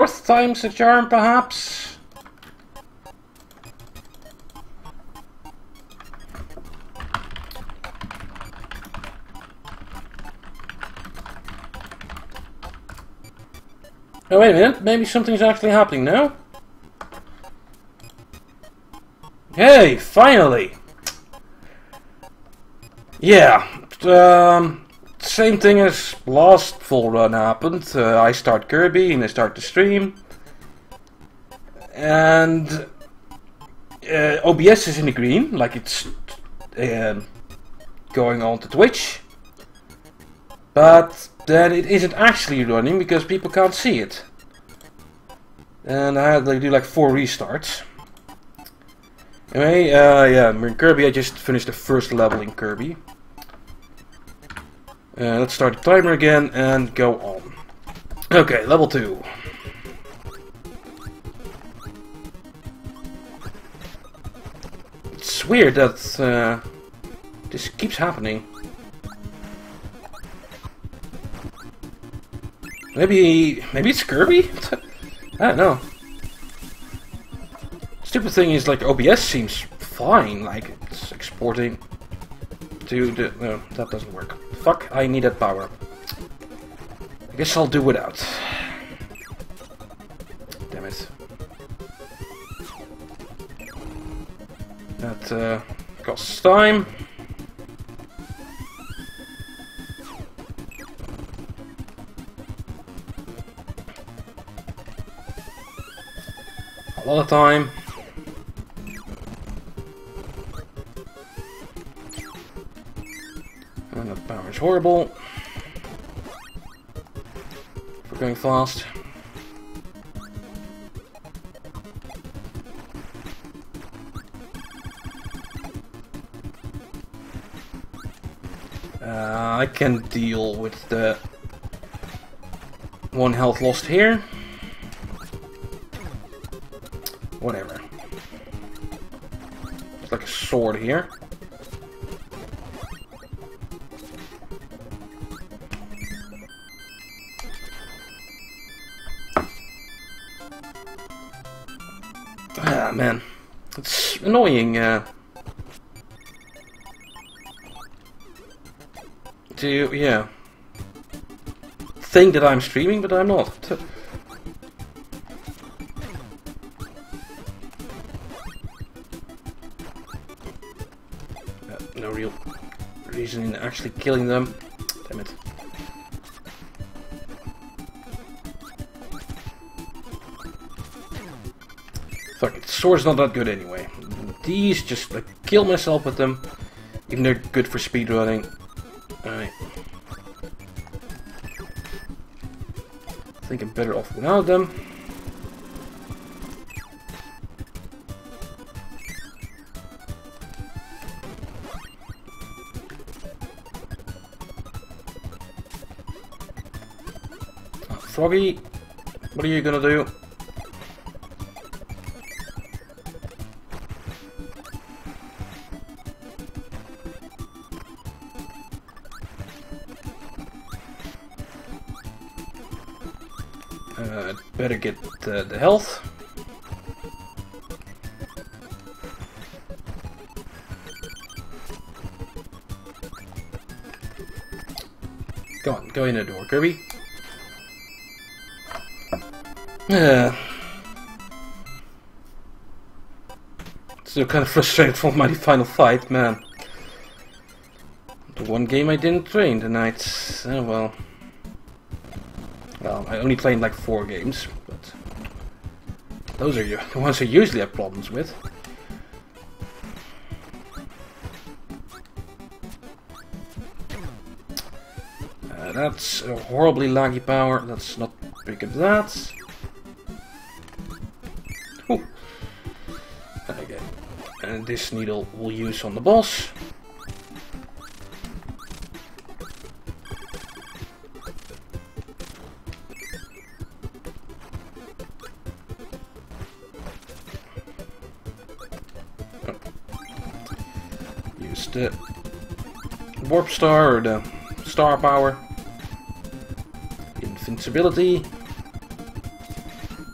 4th time's the charm, perhaps? Oh, wait a minute. Maybe something's actually happening now. Hey, finally! Yeah, same thing as last full run happened. I start Kirby and I start the stream. And OBS is in the green, like it's going on to Twitch. But then it isn't actually running because people can't see it. And I had to do like 4 restarts. Anyway, yeah, in Kirby I just finished the first level in Kirby. Let's start the timer again and go on. Okay, level 2. It's weird that this keeps happening. Maybe it's Kirby? I don't know. Stupid thing is, like, OBS seems fine, like it's exporting to the... No, that doesn't work. Fuck, I need that power. I guess I'll do without. Damn it. That costs time. A lot of time. And the power is horrible. We're going fast. I can deal with the 1 health lost here. Whatever. It's like a sword here. Ah, man. It's annoying, to, yeah, think that I'm streaming, but I'm not. No real reason in actually killing them. Damn it. Fuck it, the sword's not that good anyway. These, just like, kill myself with them. Even they're good for speedrunning. Alright. I think I'm better off without them. Froggy, what are you gonna do? Better get the health. Go on, go in the door, Kirby. Still kind of frustrated from my final fight, man. The one game I didn't train tonight. Oh well. Well, I only played like 4 games, but those are the ones I usually have problems with. That's a horribly laggy power. Let's not pick up that. Ooh. Okay. And this needle we'll use on the boss. Use the warp star or the star power. Invincibility.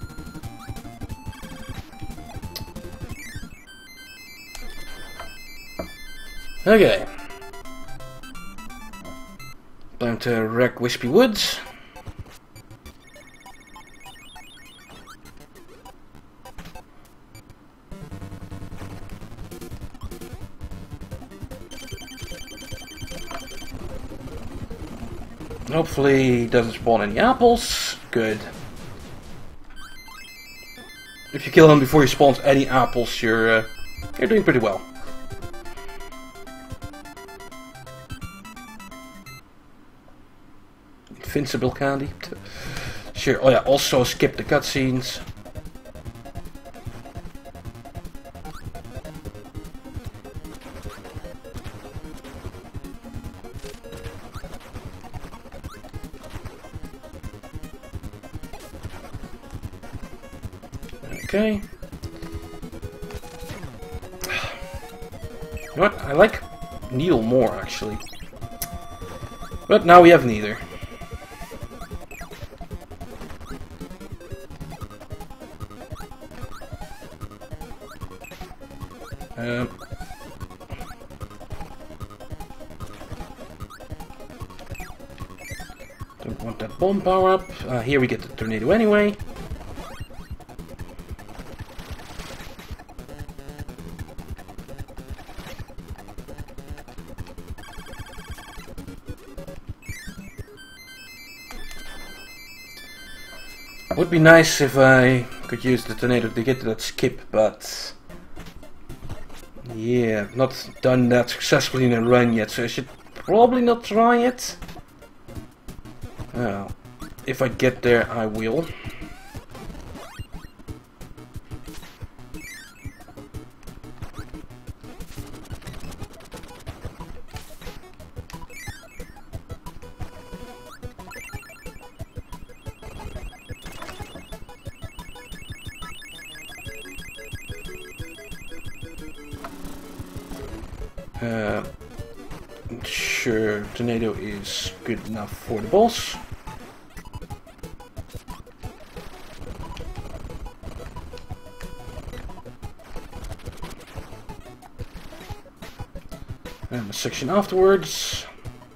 Okay. Time to wreck Wispy Woods. Hopefully he doesn't spawn any apples. Good. If you kill him before he spawns any apples, you're doing pretty well. Invincible candy. Sure. Oh yeah. Also skip the cutscenes. Okay. You know what? I like Needle more, actually. But now we have neither. Don't want that bomb power up. Here we get the tornado anyway. Would be nice if I could use the tornado to get to that skip, but yeah, I've not done that successfully in a run yet, so I should probably not try it. Well, if I get there, I will. Sure, tornado is good enough for the boss. And the section afterwards.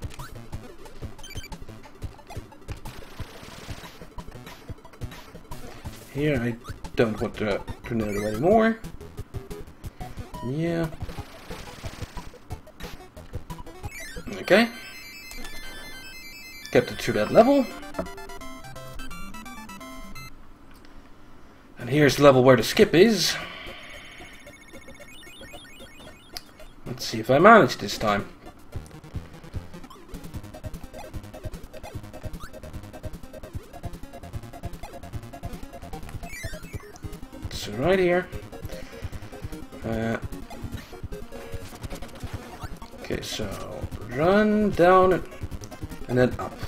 Here I don't want the tornado anymore. Yeah. Okay. Kept it to that level. And here's the level where the skip is. Let's see if I manage this time. So right here. Okay, so run down and then up.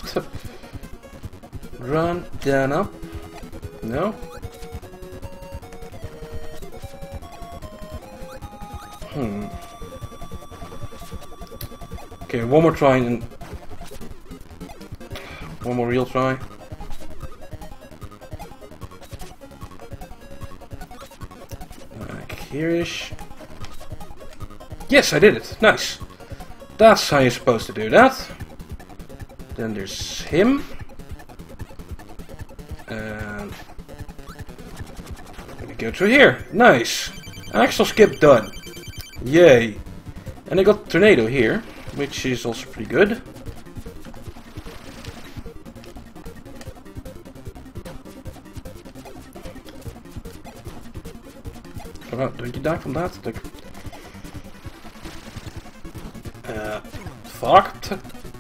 Run down, up. No. Okay, one more try and one more real try. Like here-ish. Yes, I did it. Nice. That's how you're supposed to do that. Then there's him. And we go through here. Nice. Actual skip done. Yay. And I got tornado here, which is also pretty good. Oh, don't you die from that? Like, fucked.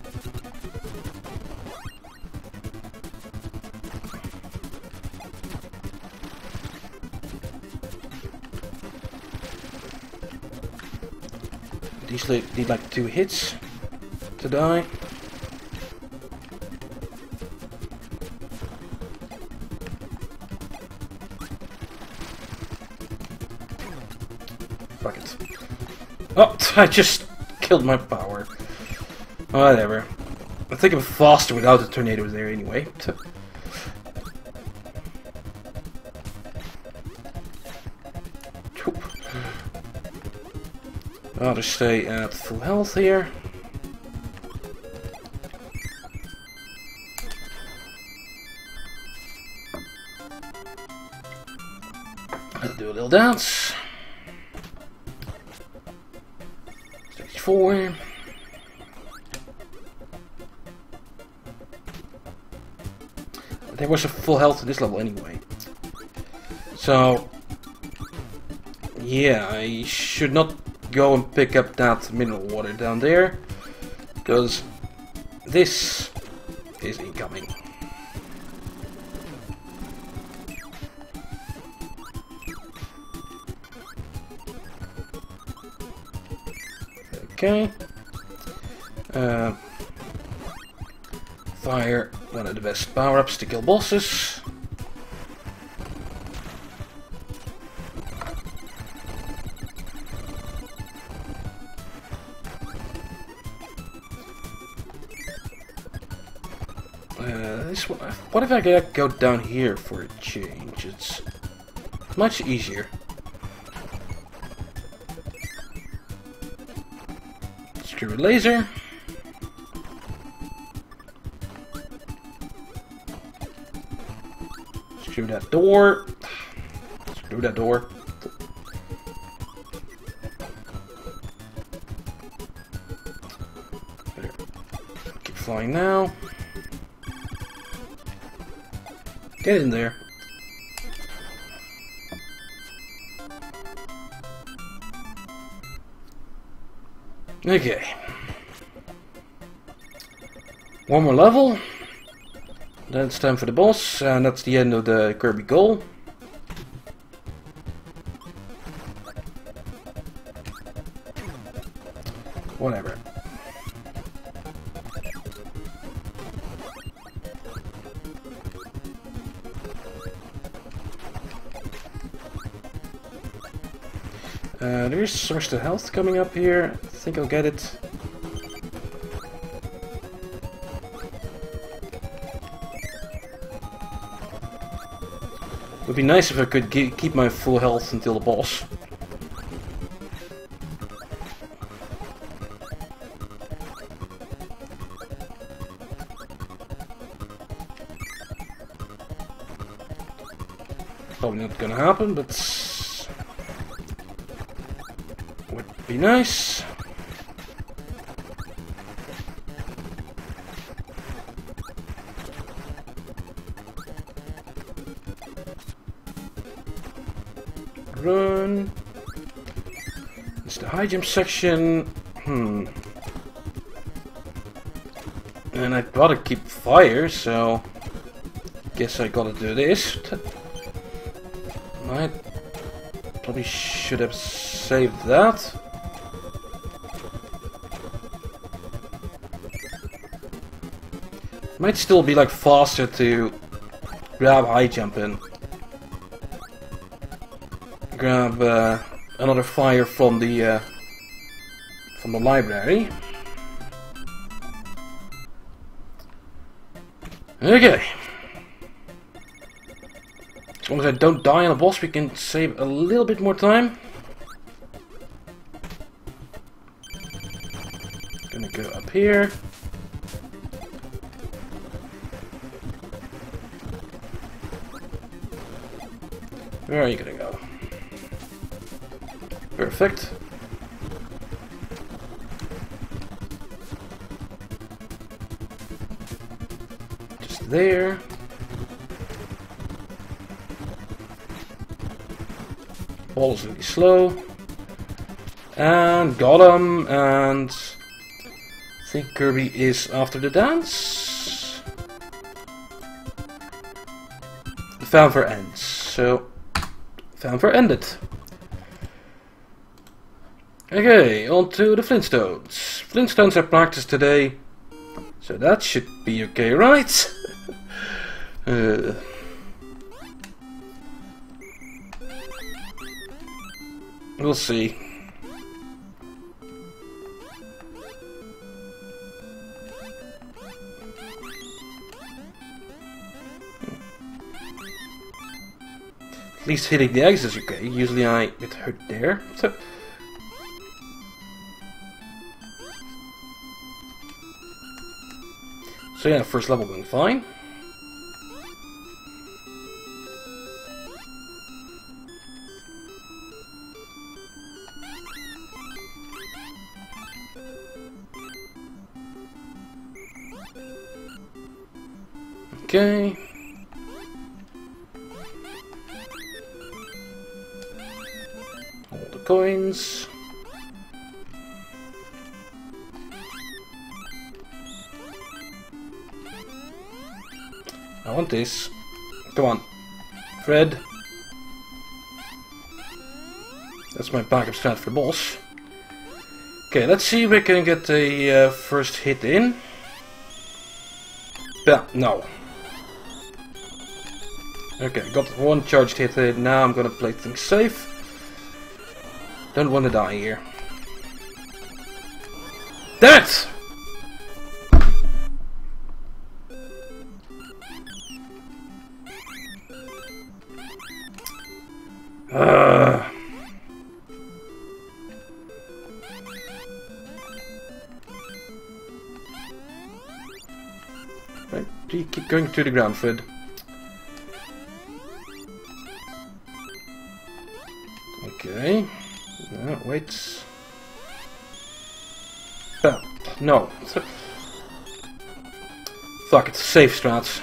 These need like 2 hits to die. Fuck it. Oh, I just killed my power. Whatever. I think I'm faster without the tornadoes there anyway. Rather stay at full health here. Let's do a little dance. Stage 4. There was a full health to this level anyway. So, yeah, I should not go and pick up that mineral water down there, because this is incoming. Okay. Fire, one of the best power-ups to kill bosses. What if I go down here for a change? It's much easier. Screw a laser. Screw that door. Screw that door. Better keep flying now. Get in there. Okay. One more level. Then it's time for the boss, and that's the end of the Kirby goal. Whatever. There's so much to health coming up here. I think I'll get it. Would be nice if I could keep my full health until the boss. Probably not gonna happen, but would be nice. Run. It's the high jump section. And I gotta keep fire, so guess I gotta do this. I probably should have saved that. Might still be like faster to grab high jump and grab another fire from the library. Okay. As long as I don't die on a boss, we can save a little bit more time. Gonna go up here. Where are you gonna go? Perfect. Just there. Ball is really slow. And got him, and I think Kirby is after the dance. The fanfare ends, so fanfare ended. Okay, on to the Flintstones. Flintstones are practiced today, so that should be okay, right? We'll see. At least hitting the eggs is okay. Usually I get hurt there. So So yeah, first level going fine. Okay. All the coins. I want this. Come on. Fred. That's my backup strat for the boss. Okay, let's see if we can get a first hit in. Yeah, no. Okay, got one charged hit in. Now I'm gonna play things safe. Don't want to die here. Damn it! Right, you keep going to the ground, Fred. Okay. No, wait. No. Fuck it, safe strats.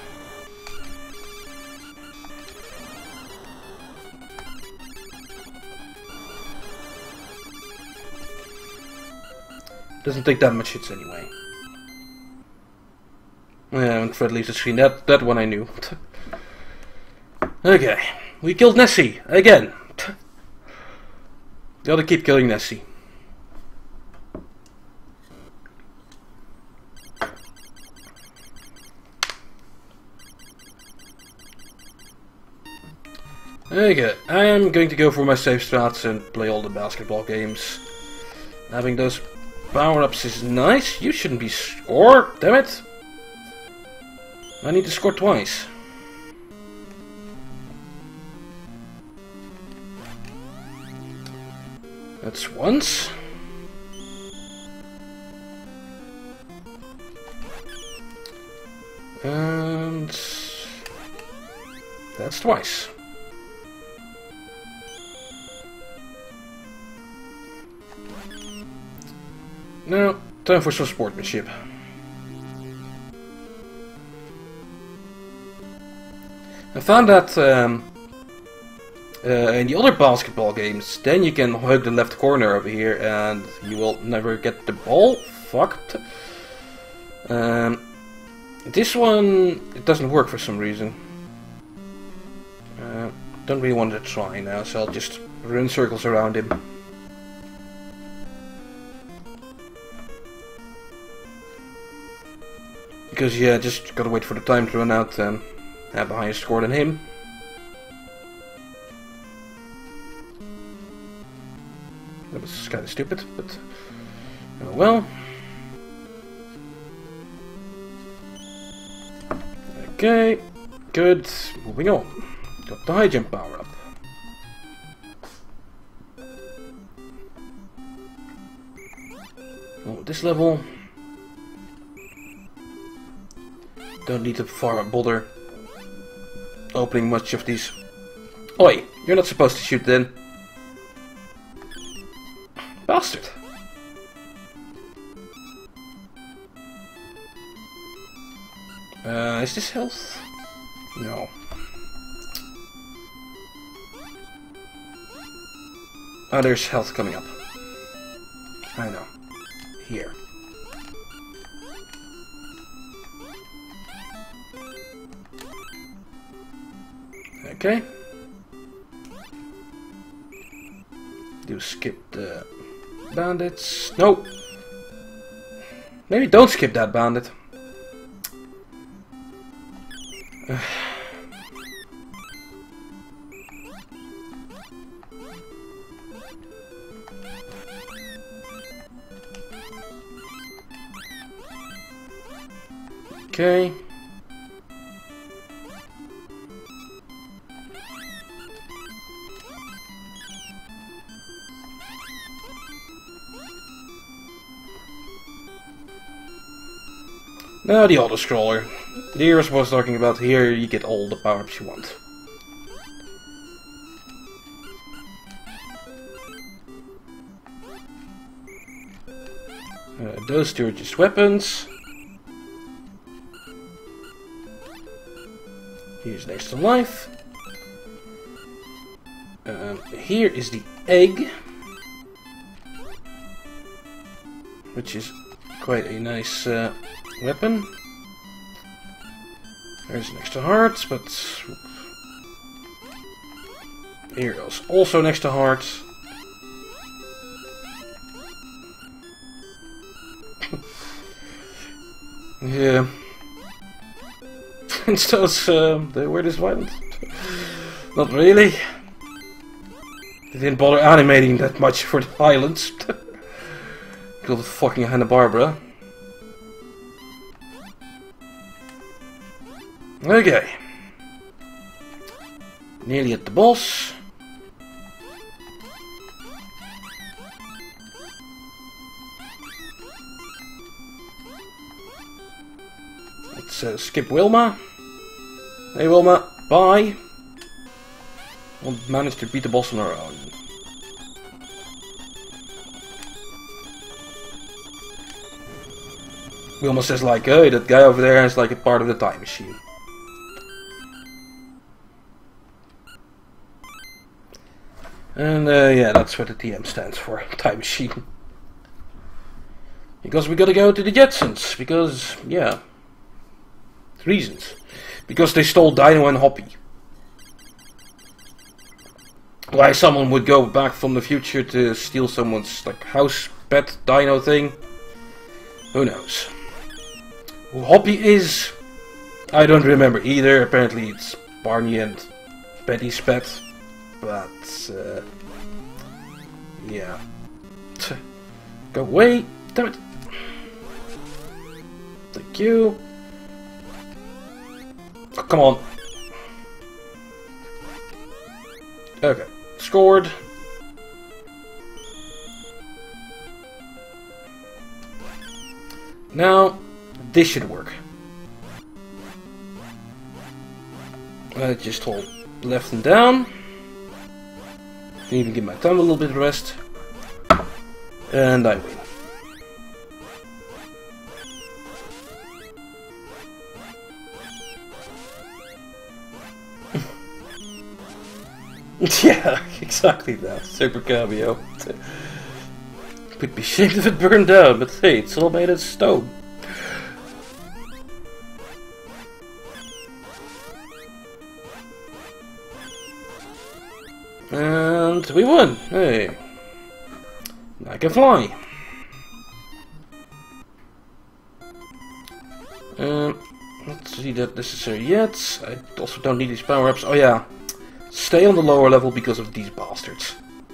Doesn't take that much hits anyway. Yeah, when Fred leaves the screen, that one I knew. Okay, we killed Nessie again. Gotta keep killing Nessie. Okay, I am going to go for my safe strats and play all the basketball games. Having those power-ups is nice. You shouldn't be score. Damn it! I need to score twice. That's once. And that's twice. Now, time for some sportsmanship. I found that in the other basketball games, then you can hug the left corner over here and you will never get the ball. Fucked. This one, it doesn't work for some reason. Don't really want to try now, so I'll just run circles around him. Because yeah, just gotta wait for the time to run out and have a higher score than him. That was kind of stupid, but oh well. Okay, good. Moving on. Got the high jump power up. Oh, this level. Don't need to bother opening much of these. Oi, you're not supposed to shoot then. Bastard. Is this health? No. Oh, there's health coming up. I know. Here. Okay. Do skip the bandits. No. Maybe don't skip that bandit. Okay. Now the auto-scroller. Here's what I was talking about. Here you get all the power-ups you want. Those two are just weapons. Here's next to life. Here is the egg, which is quite a nice weapon. There's next to hearts, but here goes also next to hearts. Yeah. Instead, they were this violent. Not really. They didn't bother animating that much for the violence. Because of fucking Hanna-Barbera. Okay. Nearly at the boss. Let's skip Wilma. Hey Wilma, bye. Won't manage to beat the boss on our own. Wilma says like, hey, that guy over there is like a part of the time machine. And yeah, that's what the TM stands for, time machine. Because we gotta go to the Jetsons, because, yeah. Reasons. Because they stole Dino and Hoppy. Why someone would go back from the future to steal someone's like house pet dino thing, who knows. Who Hoppy is, I don't remember either. Apparently it's Barney and Betty's pet. But, yeah. Go away, damn it. Thank you. Oh, come on. Okay, scored. Now, this should work. Just hold left and down. Can even give my thumb a little bit of rest. And I win. Yeah, exactly that. Super cameo. Would be ashamed if it burned down, but hey, it's all made of stone. And we won! Hey. I can fly. Let's see that necessary yet. I also don't need these power-ups. Oh yeah. Stay on the lower level because of these bastards.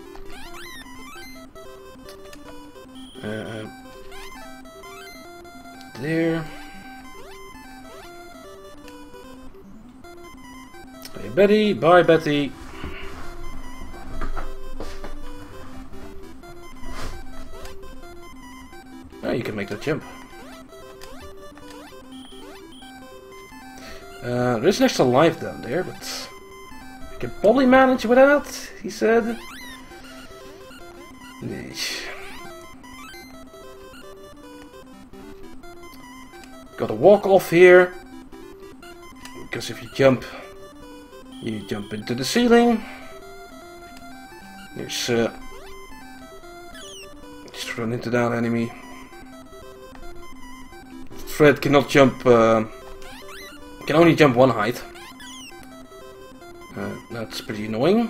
There. Hey Betty, bye Betty. Oh, you can make that jump. There's an extra life down there, but I can probably manage without, he said. Yeesh. Gotta walk off here, because if you jump into the ceiling. There's just run into that enemy. Fred cannot jump, can only jump one height. That's pretty annoying.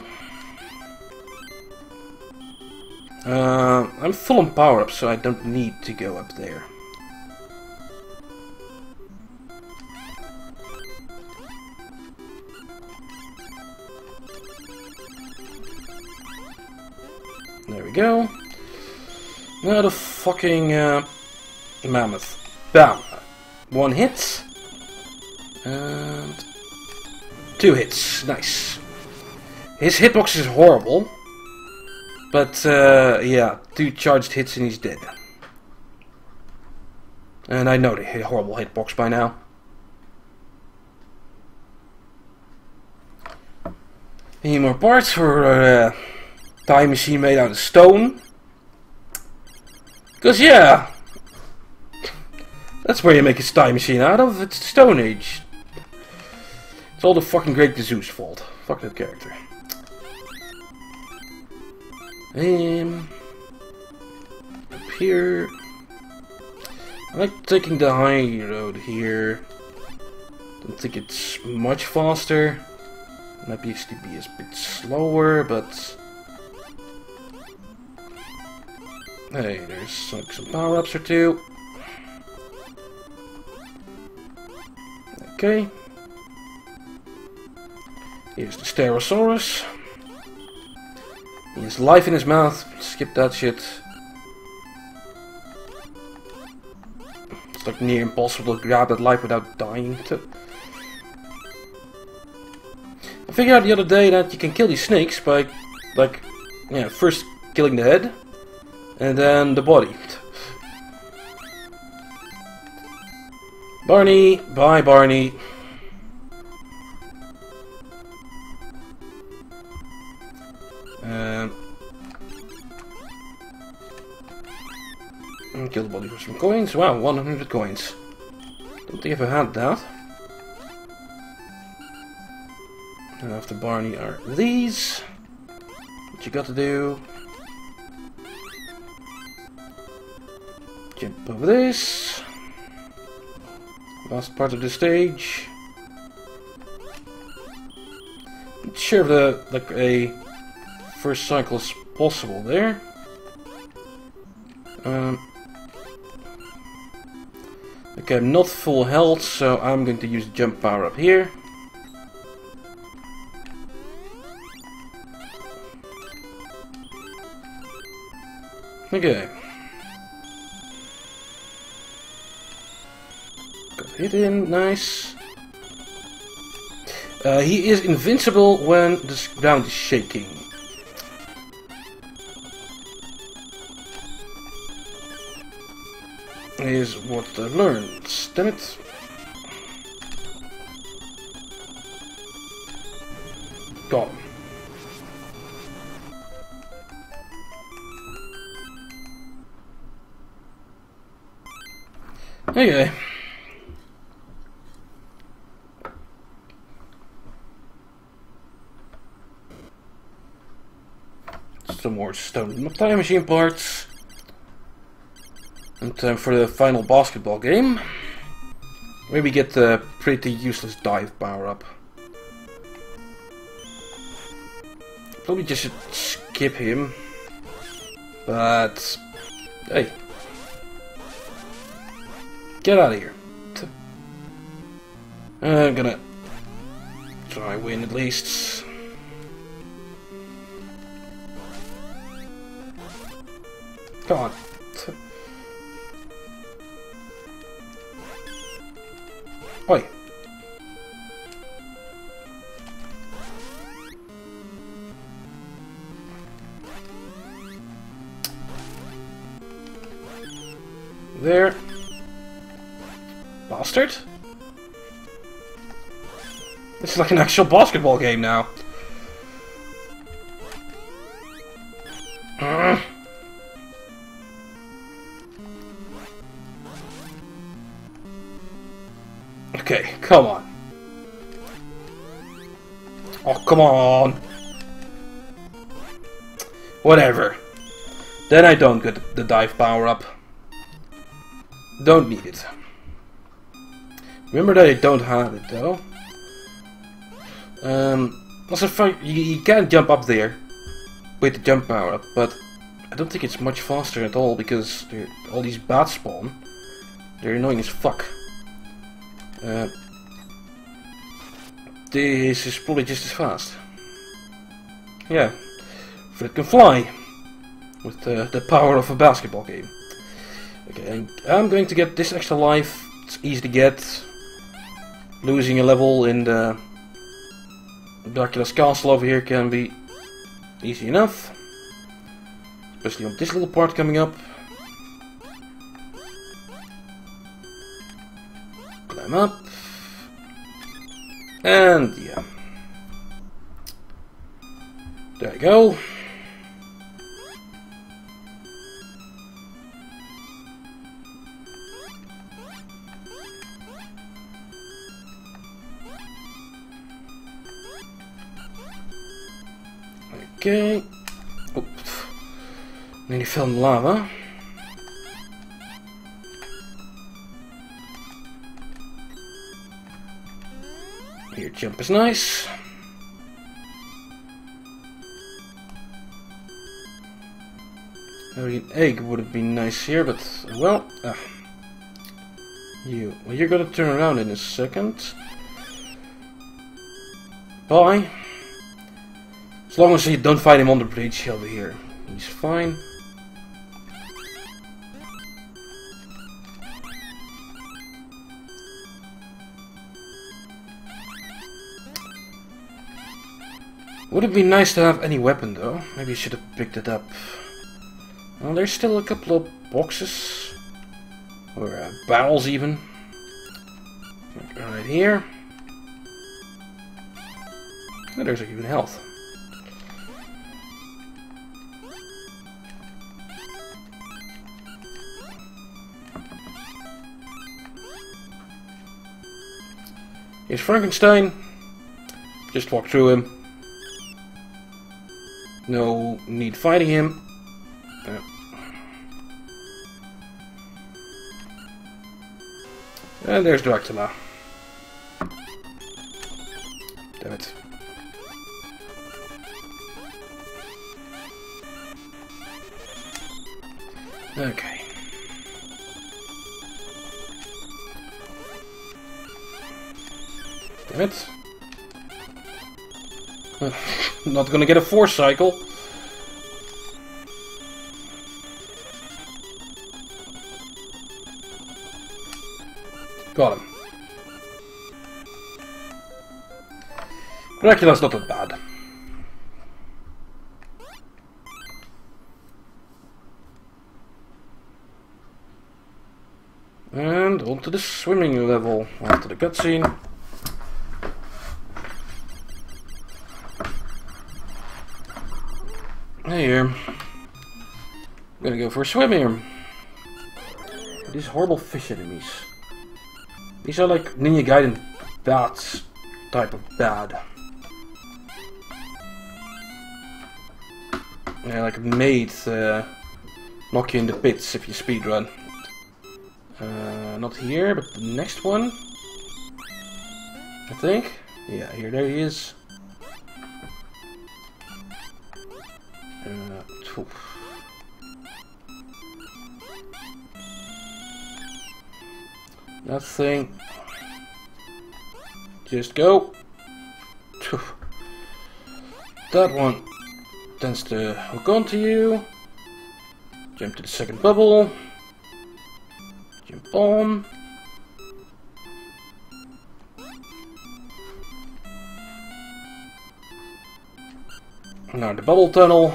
I'm full on power-ups, so I don't need to go up there. There we go. Now the fucking mammoth. Bam! 1 hit. And 2 hits. Nice. His hitbox is horrible. But yeah, 2 charged hits and he's dead. And I know the horrible hitbox by now. Any more parts for a time machine made out of stone? Because yeah, that's where you make a time machine out of. It's the Stone Age. It's all the fucking Great Zeus' fault. Fuck that character. Up here. I like taking the high road here. Don't think it's much faster. Might be actually be a bit slower, but hey, there's some power-ups or two. Okay. Here's the Stegosaurus. He has life in his mouth. Skip that shit. It's like near impossible to grab that life without dying. I figured out the other day that you can kill these snakes by, like, yeah, first killing the head and then the body. Barney, bye Barney. Kill the body for some coins. Wow, 100 coins. Don't think I've ever had that. And after Barney are these. What you got to do? Jump over this. Last part of the stage. Not sure if the like a first cycle is possible there. Okay, I'm not full health, so I'm going to use the jump power up here. Okay. Got hit in, nice. He is invincible when the ground is shaking. Is what I've learned. Damn it. Got him. Okay. Some more stone time machine parts. And time for the final basketball game. Maybe get the pretty useless dive power up. Probably just should skip him. But hey. Get out of here. I'm gonna try win at least. Come on. Oi. There. Bastard. This is like an actual basketball game now. Okay, come on. Oh, come on. Whatever. Then I don't get the dive power up. Don't need it. Remember that I don't have it though. Also, you can jump up there with the jump power up, but I don't think it's much faster at all because all these bats spawn. They're annoying as fuck. This is probably just as fast. Yeah, Fred can fly with the power of a basketball game. Okay, I'm going to get this extra life. It's easy to get. Losing a level in the Dracula's castle over here can be easy enough. Especially on this little part coming up. Climb up. And yeah. There you go. Okay. Oops. Nearly fell in lava. Here, jump is nice. Maybe an egg would have been nice here, but well. You're gonna turn around in a second. Bye. As long as you don't fight him on the bridge, he'll be here. He's fine. Would it be nice to have any weapon though? Maybe you should have picked it up. Well, there's still a couple of boxes. Or barrels even. Right here. Oh, there's even health. Here's Frankenstein. Just walk through him. No need fighting him. And there's Dracula. Damn it. Okay. Damn it. Not gonna get a force cycle. Got him. Dracula's not that bad. And on to the swimming level after the cutscene. Hey here. I'm gonna go for a swim here. These horrible fish enemies. These are like Ninja Gaiden bats type of bad. Yeah, like made knock you in the pits if you speedrun. Not here, but the next one. I think. Yeah, here, there he is. Nothing. Just go. That one tends to hook onto you. Jump to the second bubble. Jump on. Now the bubble tunnel.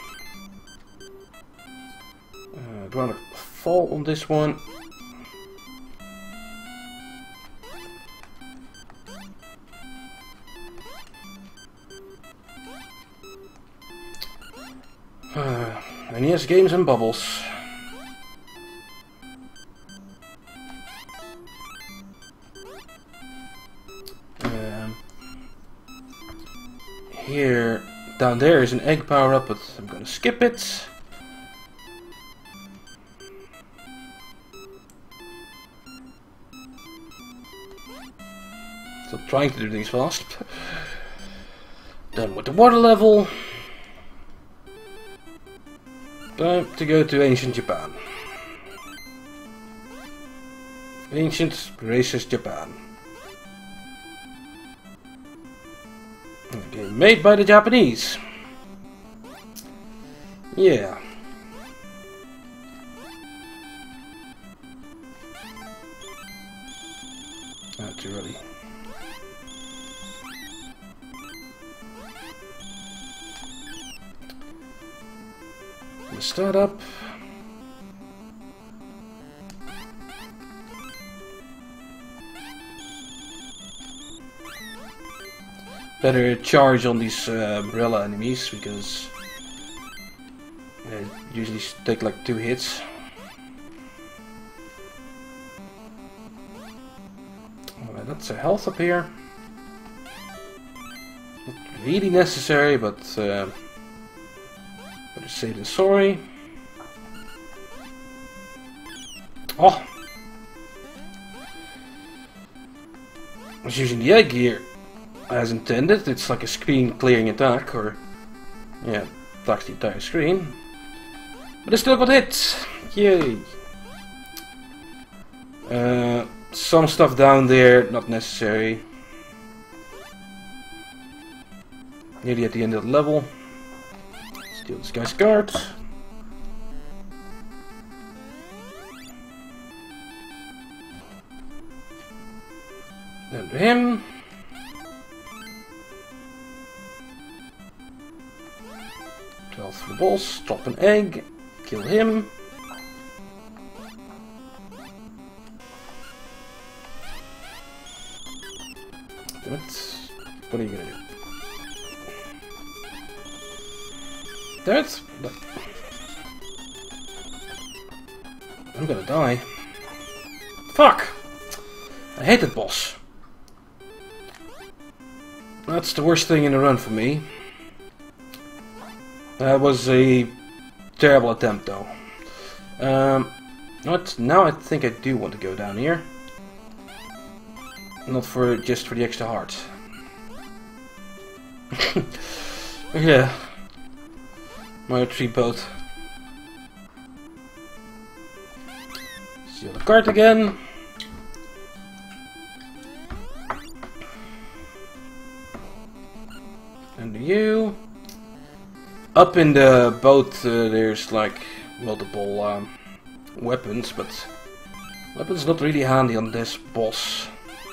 Do I want to fall on this one? NES games and bubbles. Here, down there is an egg power up, but I'm gonna skip it. Still trying to do things fast. Done with the water level. Time to go to ancient Japan. Ancient racist Japan. Okay, made by the Japanese. Yeah. Not too early. Start up. better charge on these umbrella enemies, because they usually take like 2 hits. Alright, that's a health up here. Not really necessary, but better safe than sorry. Oh! I was using the egg here as intended. It's like a screen clearing attack, or yeah, attacks the entire screen. But I still got hit! Yay! Some stuff down there, not necessary. Nearly at the end of the level. Steal this guy's card. Then to him. Through the balls, drop an egg, kill him. Damn it. What are you gonna do? Damn it! I'm gonna die. Fuck! I hate that boss. That's the worst thing in the run for me. That was a terrible attempt, though. What? Now I think I do want to go down here. Not for just for the extra heart. Yeah. Mario 3 boat. Steal the card again. And you. Up in the boat there's like multiple weapons, but weapons not really handy on this boss.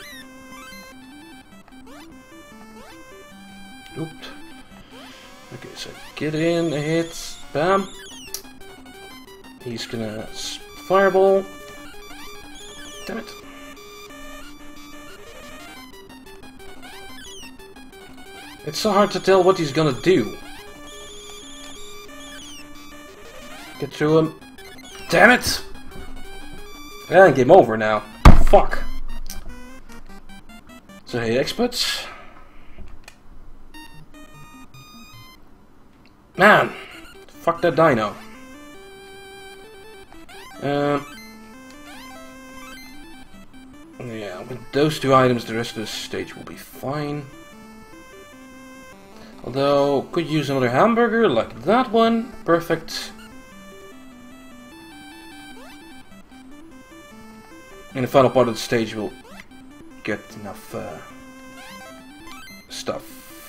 Oop. Okay, so get in, a hit, bam. He's gonna fireball. Damn it. It's so hard to tell what he's gonna do. Get through him. Damn it! And game over now. Fuck. So hey, experts. Man, fuck that dino. Yeah, with those 2 items, the rest of the stage will be fine. Although, could use another hamburger like that one. Perfect. In the final part of the stage, we'll get enough stuff.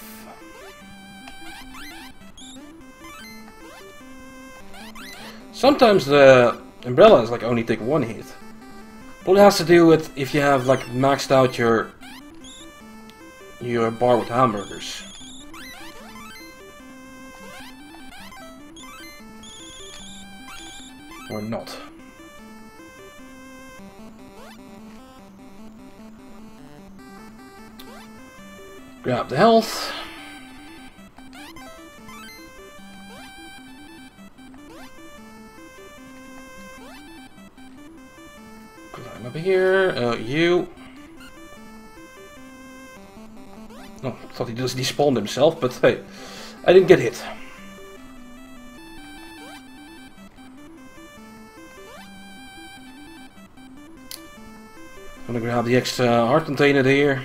Sometimes the umbrellas like only take 1 hit. But it has to do with if you have like maxed out your bar with hamburgers. Or not. Grab the health. Climb over here. You. Oh, I thought he just despawned himself, but hey, I didn't get hit. I'm gonna grab the extra heart container here.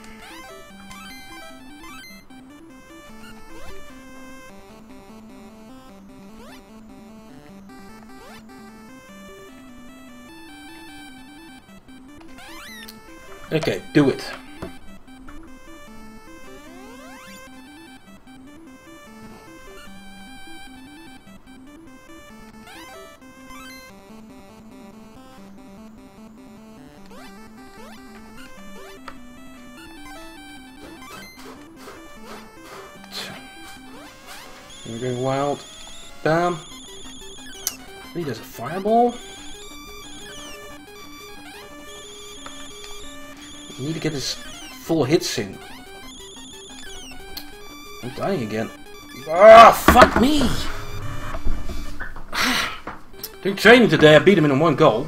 Okay, do it. We're going wild. Bam. He does a fireball. You need to get his full hits in. I'm dying again. Ah, fuck me! Doing training today, I beat him in one go.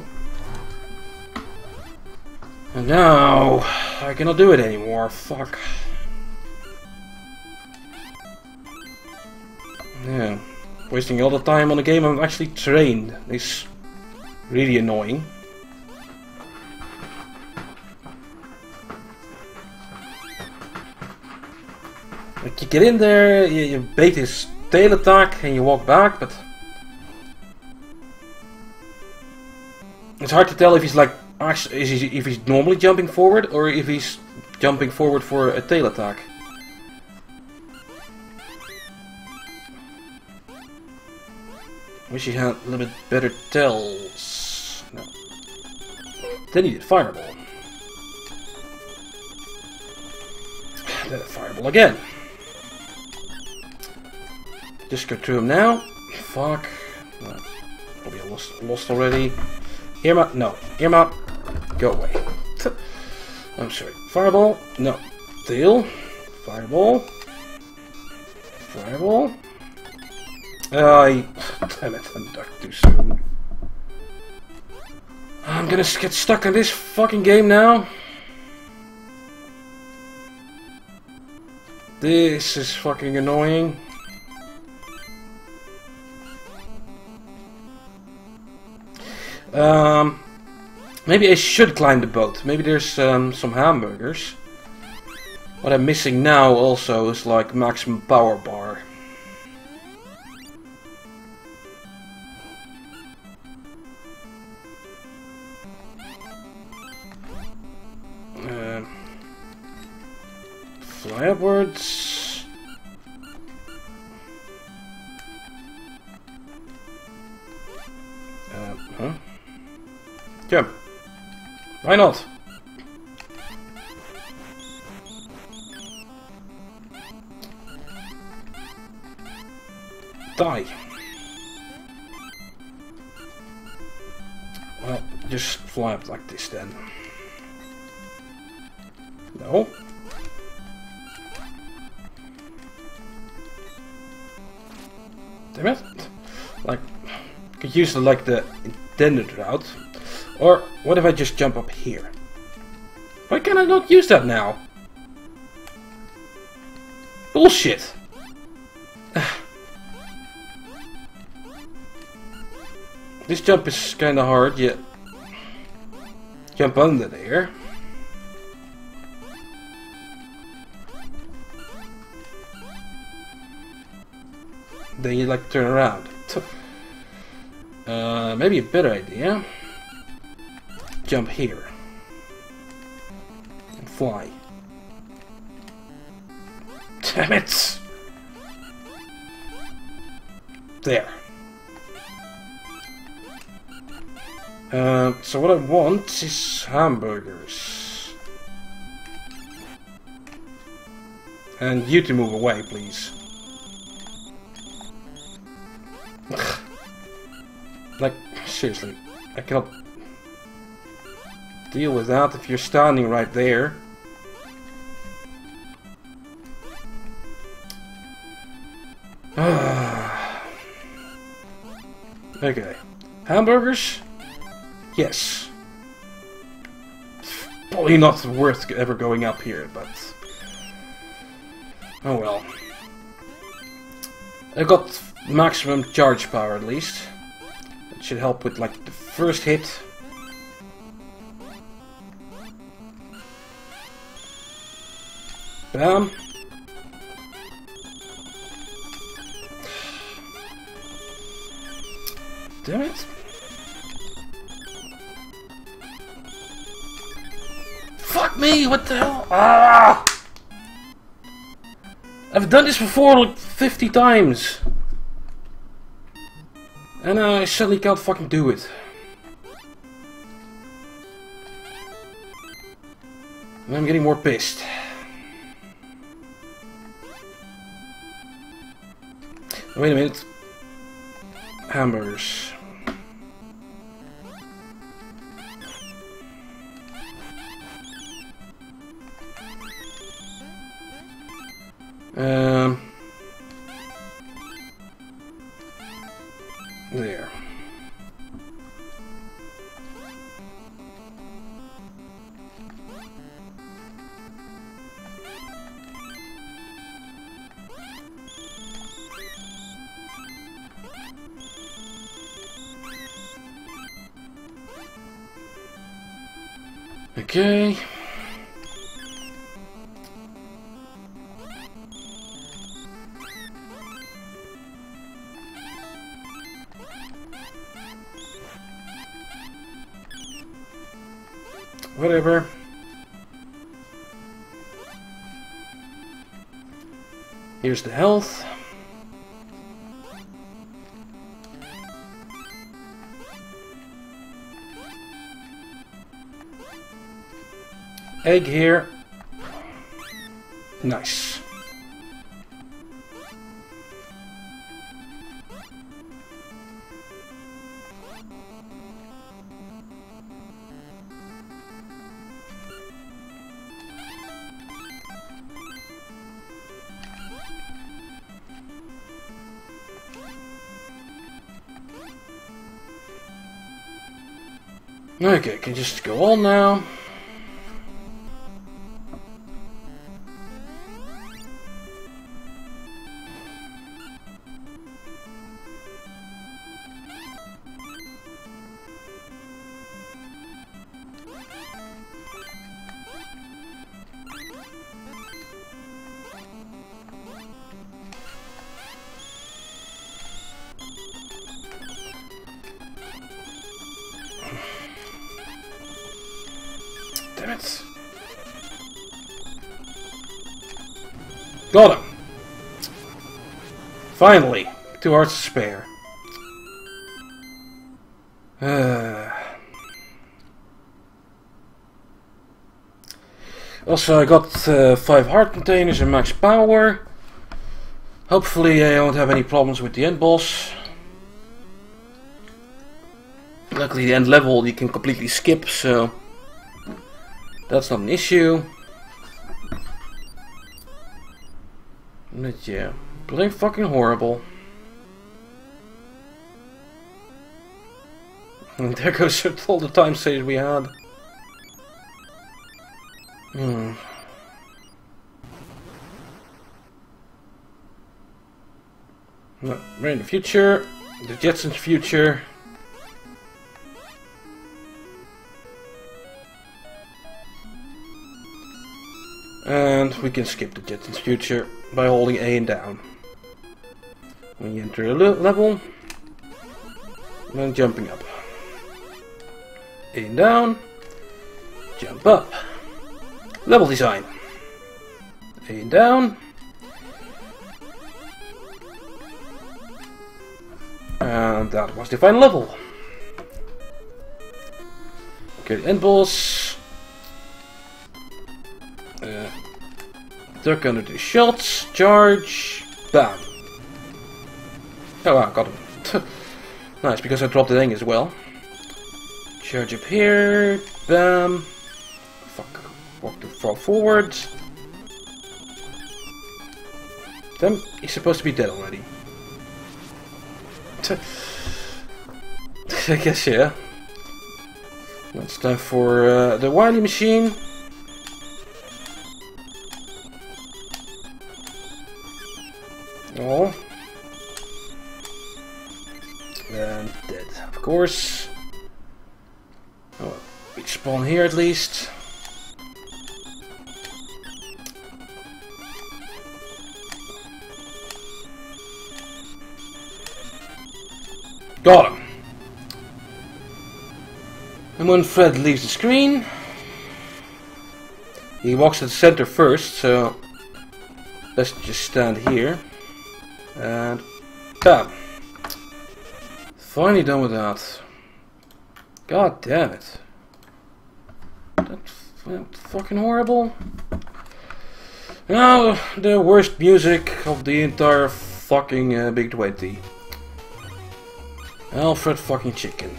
And now, I cannot do it anymore. Fuck. Yeah. Wasting all the time on a game I'm actually trained. It's really annoying. Like, you get in there, you bait his tail attack and you walk back, but it's hard to tell if he's like actually if he's normally jumping forward or if he's jumping forward for a tail attack. Wish he had a little bit better tells. No. Then he did fireball. Then a fireball again. Just go through him now. Fuck. No. Probably lost already. Earmap. No. Earmap. Go away. I'm sorry. Fireball. No. Tail. Fireball. Fireball. Damn it. I'm ducked too soon. I'm gonna get stuck in this fucking game now. This is fucking annoying. Maybe I should climb the boat. Maybe there's some hamburgers. What I'm missing now also is like maximum power bar. Fly upwards. Huh? Jump. Why not? Die. Well, just fly up like this then. No. Damn it. Like, could use like the intended route. Or what if I just jump up here? Why can I not use that now? Bullshit. This jump is kinda hard, yet jump under there. Then you like turn around. Maybe a better idea. Jump here. And fly. Damn it! There. So what I want is hamburgers. And you to move away, please. Like, seriously, I cannot deal with that if you're standing right there. Okay. Hamburgers? Yes. Probably not worth ever going up here, but oh well. I got maximum charge power at least. It should help with like the first hit. Bam. Damn it. Fuck me, what the hell? Ah! I've done this before like 50 times. And I suddenly can't fucking do it. And I'm getting more pissed. Wait a minute. Hamburgers. There. Okay. Whatever. Here's the health. Egg here. Nice. Okay, can just go on now. Damn it. Got him. Finally. 2 hearts to spare. Also, I got 5 heart containers and max power. Hopefully I won't have any problems with the end boss. Luckily the end level you can completely skip, so that's not an issue. But yeah, playing fucking horrible. And there goes all the time saves we had. No, we're in the future. The Jetsons' future. And we can skip the Jetsons' future by holding A and down. When you enter a level, and jumping up. A and down, jump up. Level design. A and down. And that was the final level. Okay, the end boss. Duck under the shots, charge, bam. Oh wow, got him. Nice, because I dropped the thing as well. Charge up here, bam. Fuck, walk too far forward. Damn, he's supposed to be dead already. I guess, yeah. Now it's time for the Wily machine. Oh. And dead, of course. Oh, we spawn here at least. Got him. And when Fred leaves the screen, he walks to the center first, so let's just stand here. And bam! Finally done with that. God damn it. That's fucking horrible. Now, the worst music of the entire fucking Big 20. Alfred fucking Chicken.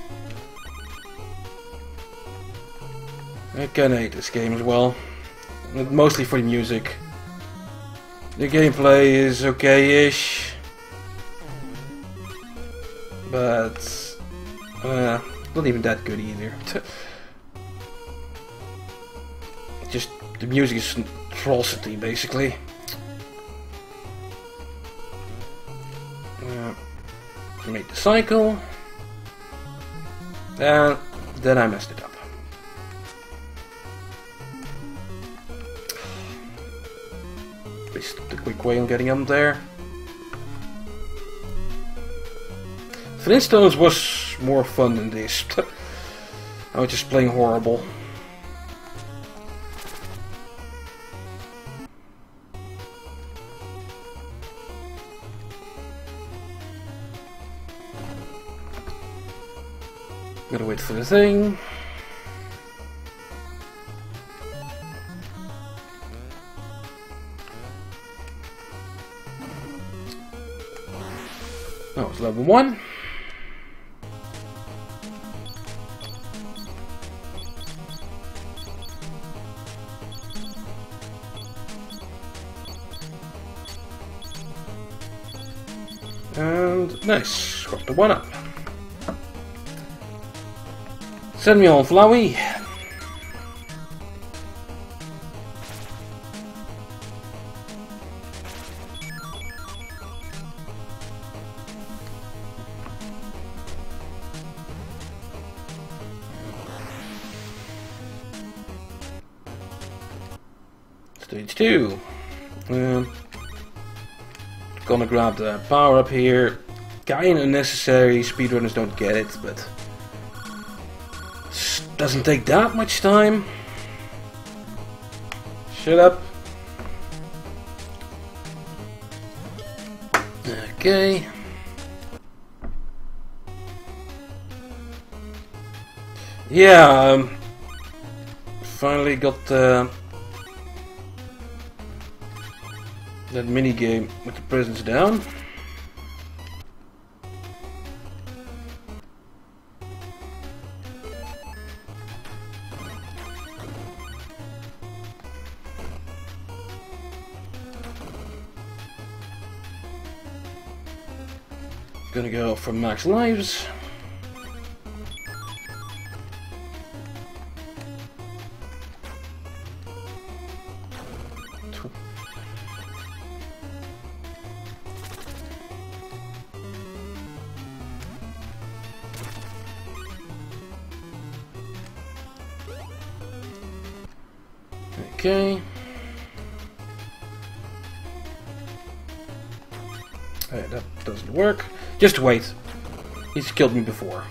I kinda hate this game as well. Mostly for the music. The gameplay is okay-ish. But not even that good either. Just the music is atrocity, basically. Made the cycle, and then I messed it up. Wasted the quick way on getting up there. Flintstones was more fun than this. I was just playing horrible. Gotta wait for the thing. That was level 1. And nice, got the 1 up. Send me on, Flowey. Stage 2. Gonna grab the power up here. Kinda unnecessary, speedrunners don't get it, but doesn't take that much time. Shut up. Okay. Yeah, finally got that mini game with the prisons down. Gonna go for max lives. Okay. Hey, that doesn't work. Just wait. He's killed me before.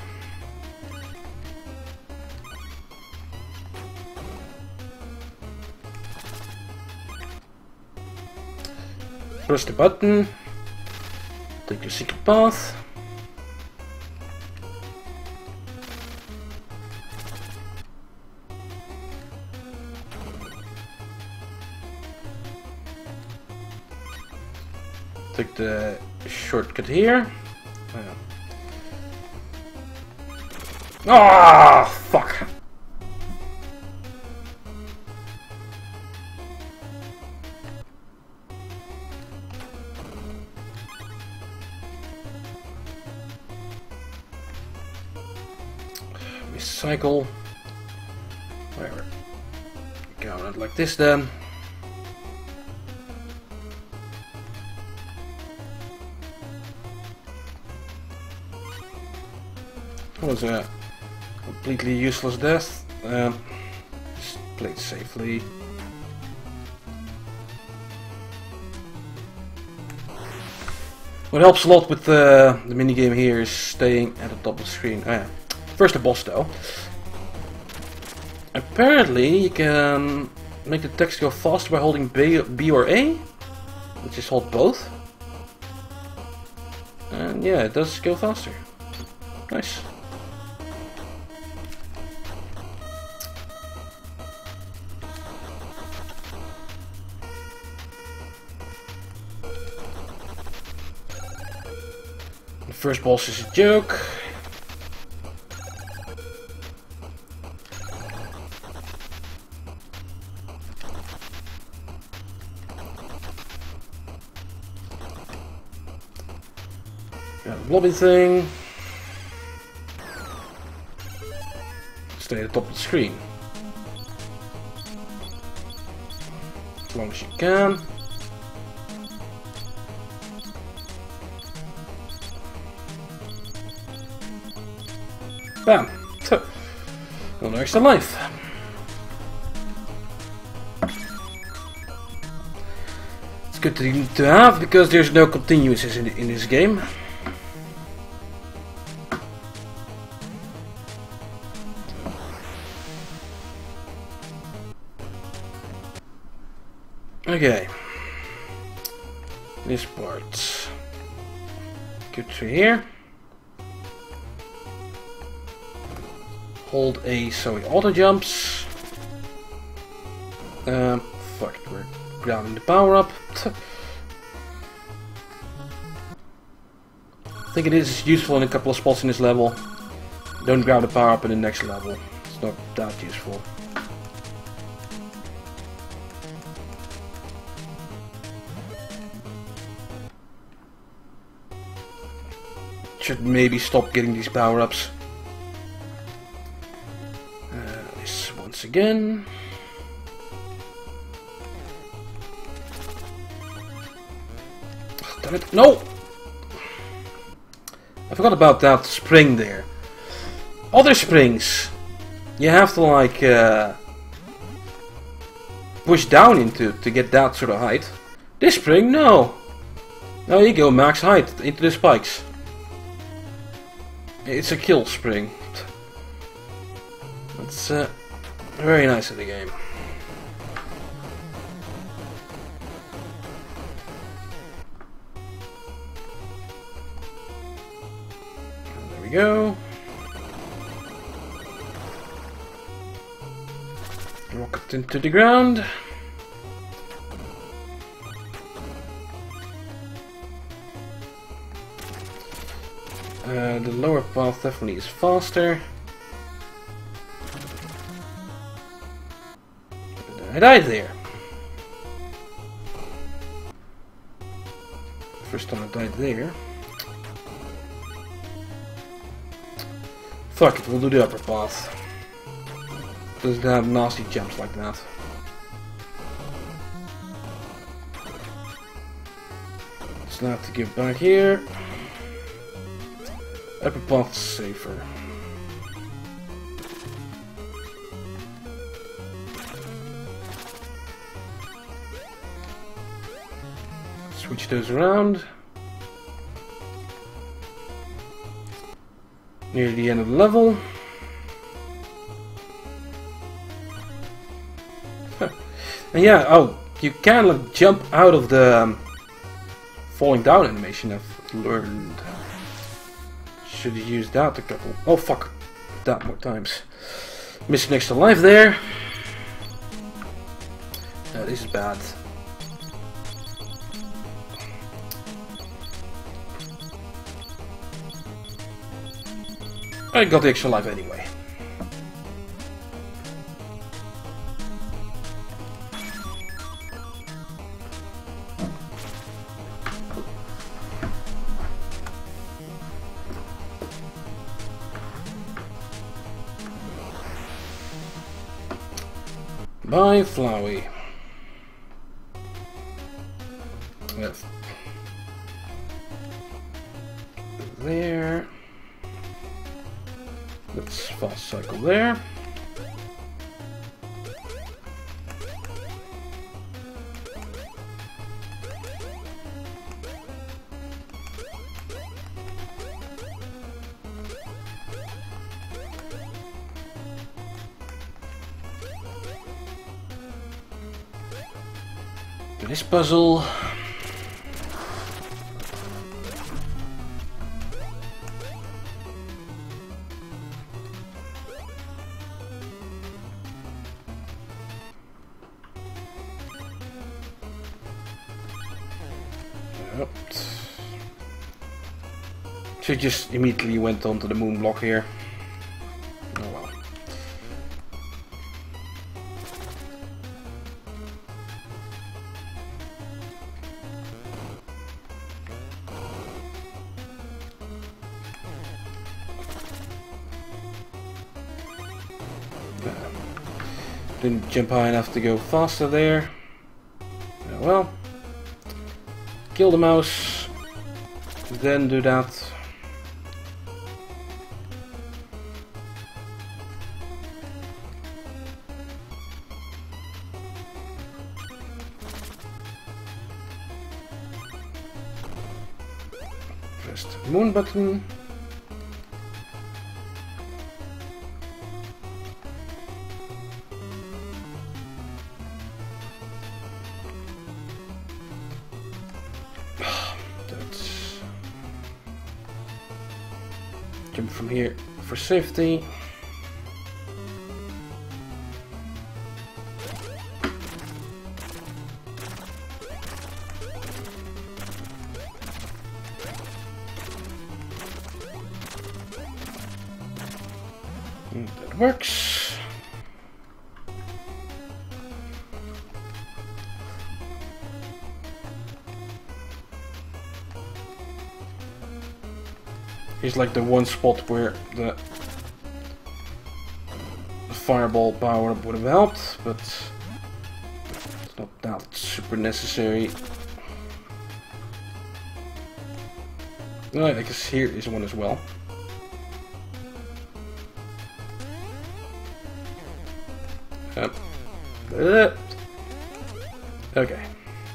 Press the button. Take your secret path. Take the shortcut here. Ah, fuck. Recycle. Whatever. Go out like this then. That was a completely useless death. Just play it safely. What helps a lot with the minigame here is staying at the top of the screen. Oh, yeah. First the boss though. Apparently you can make the text go faster by holding B or A, which is hold both. And yeah, it does go faster. Nice. The first boss is a joke. Got a blobby thing. Stay at the top of the screen. As long as you can. Bam! Another extra life. It's good to have because there's no continuous in this game. Okay. This part. Go through here. Hold A so he auto jumps. Fuck it, we're grabbing the power up. I think it is useful in a couple of spots in this level. Don't grab the power up in the next level. It's not that useful. Should maybe stop getting these power-ups. This once again. Oh, damn it! No! I forgot about that spring there. Other springs, you have to like push down into to get that sort of height. This spring, no. There you go, max height into the spikes. It's a kill spring. That's very nice of the game. And there we go. Rocket into the ground. The lower path definitely is faster. I died there. First time I died there. Fuck it, we'll do the upper path. Doesn't have nasty jumps like that. So now I have to get back here. Upper path is safer. Switch those around. Near the end of the level. And yeah, oh, you can like, jump out of the falling down animation I've learned. Should have used that a couple. Oh fuck, that more times. Missed an extra life there. This is bad. I got the extra life anyway. Bye, Flowey. Yes. There. Let's fast cycle there. Do this puzzle. She just immediately went onto the moon block here. Oh well. Didn't jump high enough to go faster there. Oh well. Kill the mouse. Then do that. Press the moon button. Jump from here for safety. And that works. Here's like the one spot where the fireball power up would have helped, but it's not that super necessary. No, I guess here is one as well. Okay.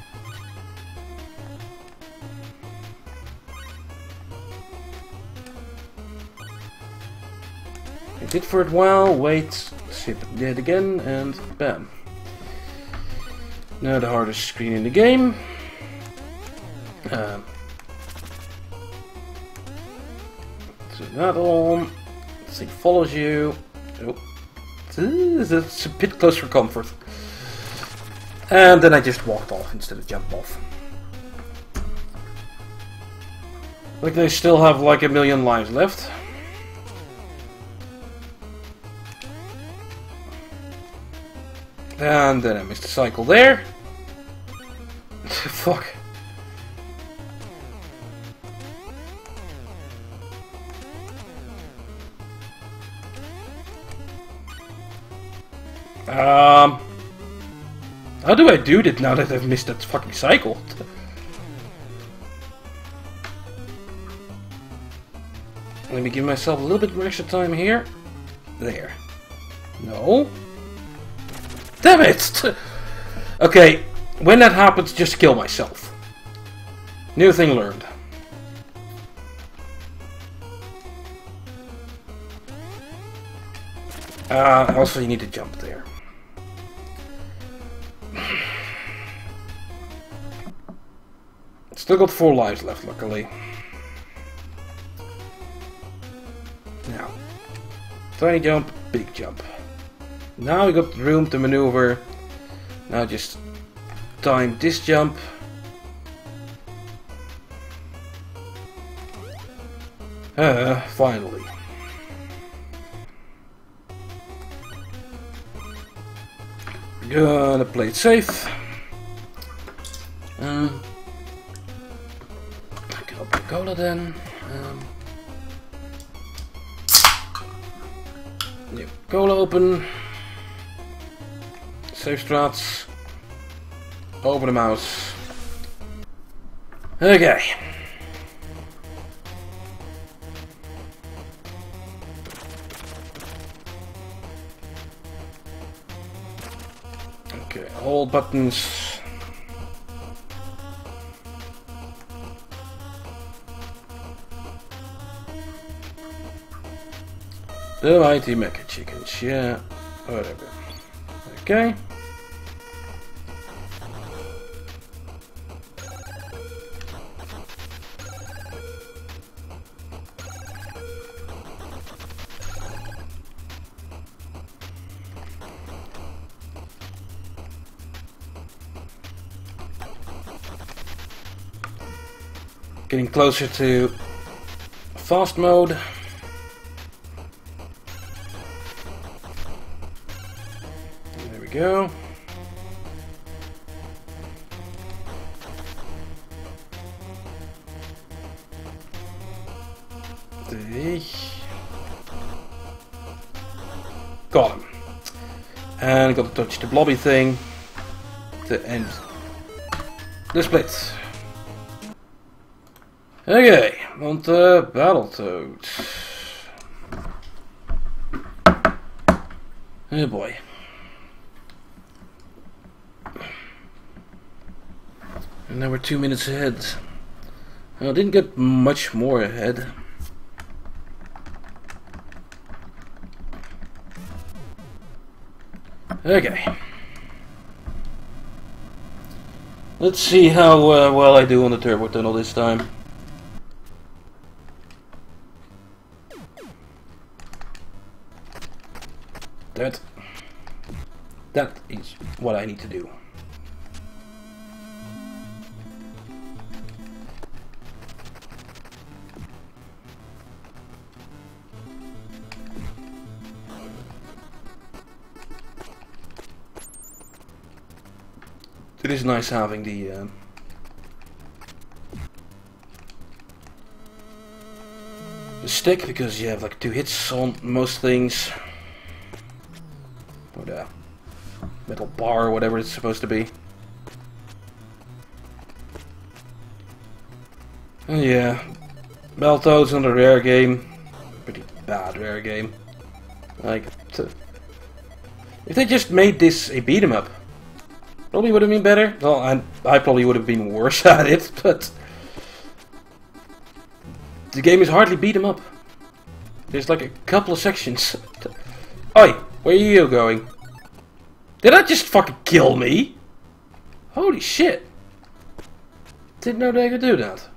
Did for it well, wait, see if it did again, and bam. Now the hardest screen in the game. So that on. This thing follows you. Oh. It's a bit close for comfort. And then I just walked off instead of jumped off. Like they still have like a million lives left. And then I missed the cycle there. Fuck. How do I do that now that I've missed that fucking cycle? Let me give myself a little bit more extra time here. There. No. Damn it! Okay, when that happens, just kill myself. New thing learned. Also, you need to jump there. Still got 4 lives left, luckily. Now, tiny jump, big jump. Now we got room to maneuver. Now just time this jump. Finally. Gonna play it safe. Pick up the cola then. New cola open. Save strats. Over the mouse. Okay. Okay, all buttons. The mighty mecha chickens, yeah, whatever. Okay. Getting closer to fast mode. There we go. Got him. And got to touch the blobby thing to end the split. Okay, on to Battletoads. Oh boy. And now we're 2 minutes ahead. I didn't get much more ahead. Okay. Let's see how well I do on the turbo tunnel this time. That is what I need to do. It is nice having the stick, because you have like 2 hits on most things. Or the metal bar or whatever it's supposed to be. And yeah, Battletoads on the rare game. Pretty bad rare game. Like, if they just made this a beat 'em up, probably would have been better. Well, I probably would have been worse at it, but the game is hardly beat 'em up. There's like a couple of sections. Oi, where are you going? Did that just fucking kill me? Holy shit. Didn't know they could do that.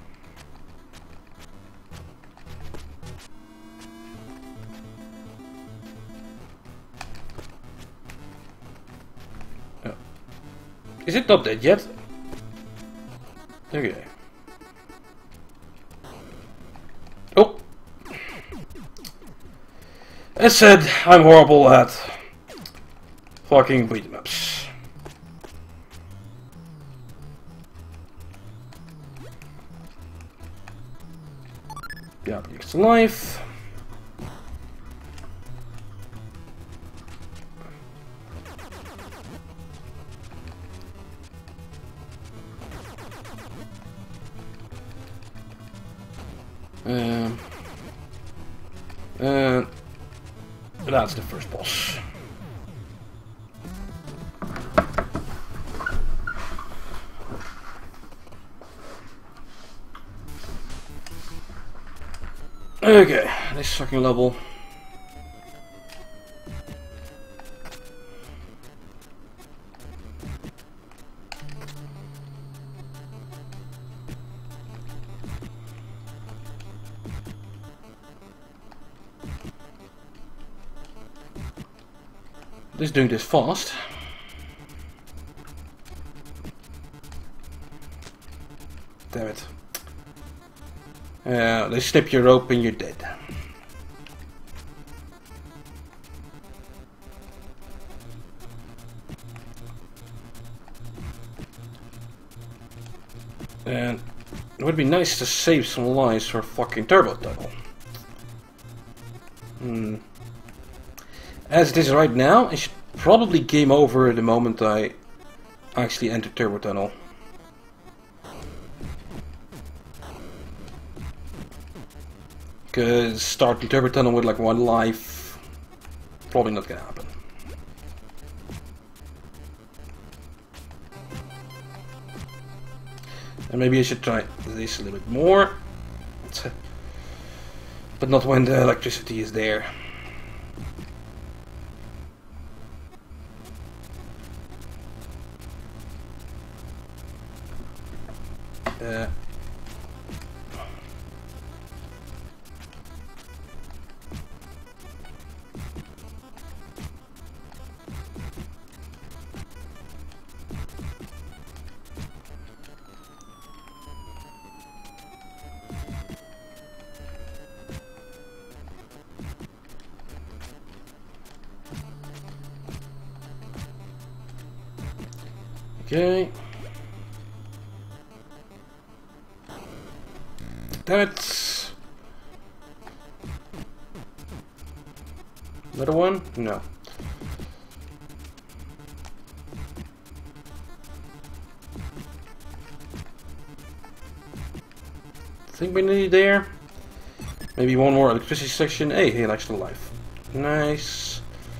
Oh. Is it not dead yet? Okay. Oh. As said, I'm horrible at fucking beat 'em ups. Got the extra life. And that's the first boss. Okay, this fucking level. Just doing this fast. Damn it. They snip your rope and you're dead. And it would be nice to save some lives for fucking turbo tunnel. As it is right now, it should probably game over the moment I actually enter turbo tunnel. Because starting turbo tunnel with like 1 life, probably not gonna happen. And maybe I should try this a little bit more, but not when the electricity is there. Okay. That's another one? No. think we're nearly there. Maybe one more electricity section. Hey, he likes the life. Nice.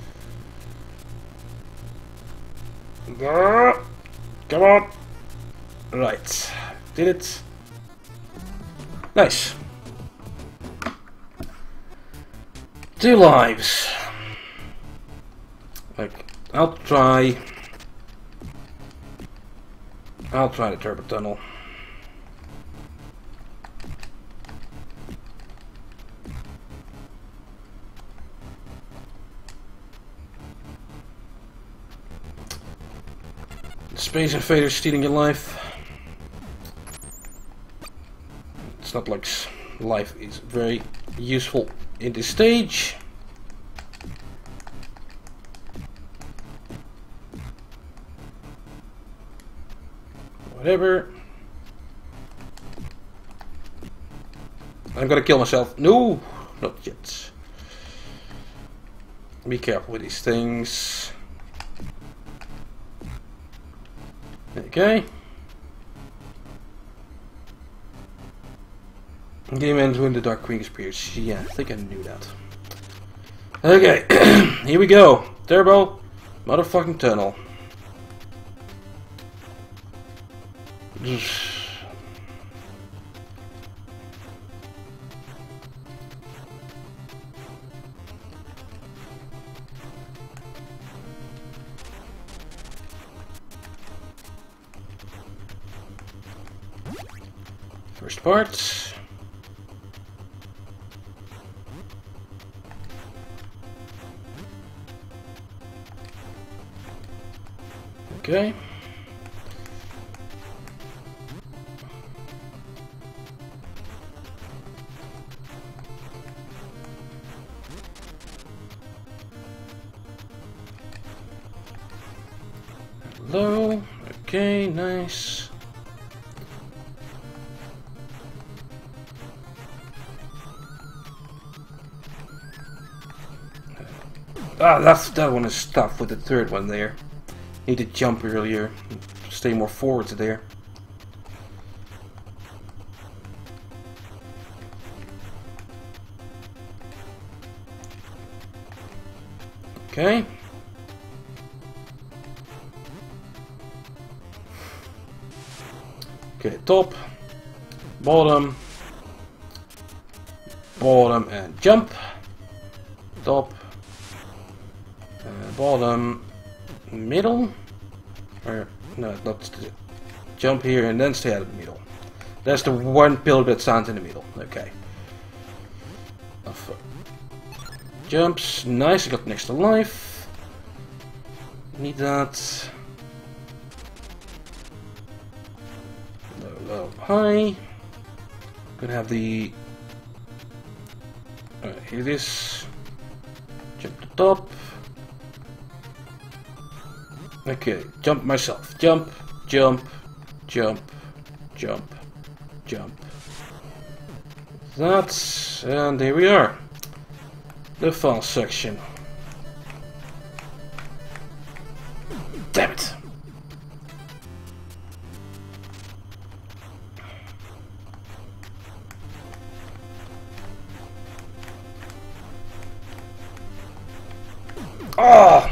Come on. Right. Did it. Nice. 2 lives. Like, I'll try the turbo tunnel. Space Invader stealing your life. It's not like life is very useful in this stage. Whatever. I'm gonna kill myself. No, not yet. Be careful with these things. Okay. Game ends when the Dark Queen appears. Yeah, I think I knew that. Okay, here we go. Turbo motherfucking tunnel. First part. Okay. Hello. Okay, nice. Ah, that one is tough with the third one there. Need to jump earlier, stay more forward there. Okay. Okay, top, bottom, bottom and jump. Top, bottom, middle, or no, not jump here and then stay out of the middle. That's the one pillar that stands in the middle. Okay. Jumps, nice. I got next to life. Need that. Low, low, high. Gonna have the. Here it is. Jump to top. Okay, jump myself. Jump, jump, jump, jump, jump. That's, and here we are. The file section. Damn it! Oh!